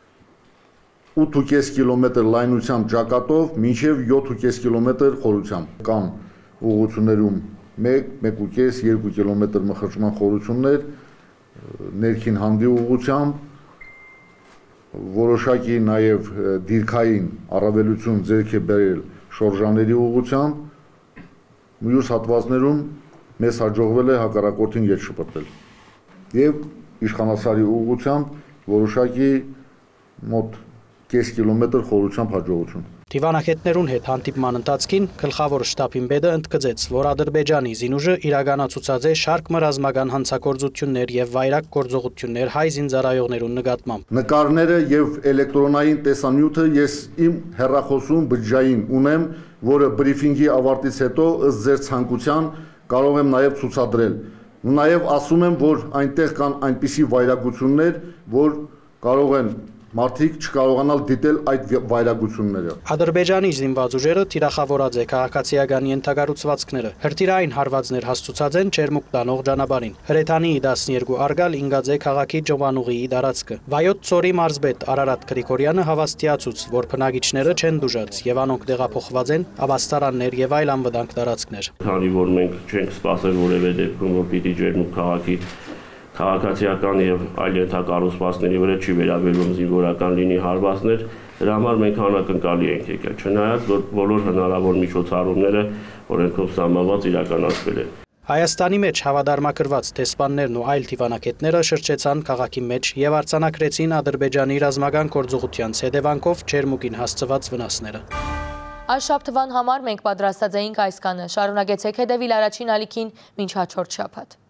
8.5 կիլոմետր լայնությամբ ճակատով մինչև 7.5 կիլոմետր խորությամբ։ Կան ուղղություններում 1.5, 2 կիլոմետր մխրճման խորություններ, ներքին հանդի ուղղությամբ, որոշակի նաև դիրքային առավելություն ձեռք է բերել շորժաների ուղղությամբ, մյուս հատվածներում մեզ հաջողվել է հակառակորդին ետ շպրտել եւ իշխանասարի ուղղությամբ որոշակի մոտ կես կիլոմետր խորությամբ հաջողություն։ Դիվանագետներուն հետ հանդիպման ընթացքին գլխավոր շտաբին պետը ընդգծեց, որ Ադրբեջանի զինուժը իրականացուցած է շարք ռազմական հանցագործություններ եւ վայրակ գործողություններ հայ զինծառայողներուն նկատմամբ։ Նկարները եւ էլեկտրոնային տեսանյութը ես իմ հեռախոսում բջջային ունեմ, որը բրիֆինգի ավարտից հետո ըստ ձեր ցանկության կարող եմ նաեւ ցուցադրել։ Նաեւ ասում եմ, որ այնտեղ կան այնպիսի վայրագություններ, որ կարող են մարդիկ չկարողանալ դիտել այդ վայրագությունները։ Ադրբեջանի զինված ուժերը թիրախավորած է քաղաքացիական ենթակառուցվածքները։ Հրթիռային հարվածներ հասցուցած են Չերմուկ տանող ճանապարհին։ Հրեթանիի 12 արգալ ինգած է քաղաքի Ջովանուղիի տարածքը։ Վայոց ծորի մարզպետ Արարատ Գրիգորյանը հավաստիացուց, որ բնակիչները չեն դուժած եւ անոնք տեղափոխված են ավաստարաններ եւ այլ անվտանգ տարածքներ։ Քանի որ մենք չենք սպասել որևէ դեպքում, որ պիտի Ջերմուկ քաղաքի քաղաքացիական եւ այլ ենթակառուցվածքների վրա չի վերաբերում զինվորական լինի հարվածներ, դրա համար մենք անակնկալի ենք եկել, չնայած որ բոլոր հնարավոր միջոցառումները օրենքով սահմանված իրականացվել են։ Հայաստանի մեջ հավադարմակրված տեսփաններն ու այլ դիվանագետները շրջեցան քաղաքի մեջ եւ արձանագրեցին Ադրբեջանի ռազմական գործողության հետևանքով Չերմուկին հասցված վնասները։ Այս շաբթվան համար մենք պատրաստած էինք այսքանը։ Շարունակեցեք հետևել Առաջին ալիքին մինչ հաջորդ շաբաթ։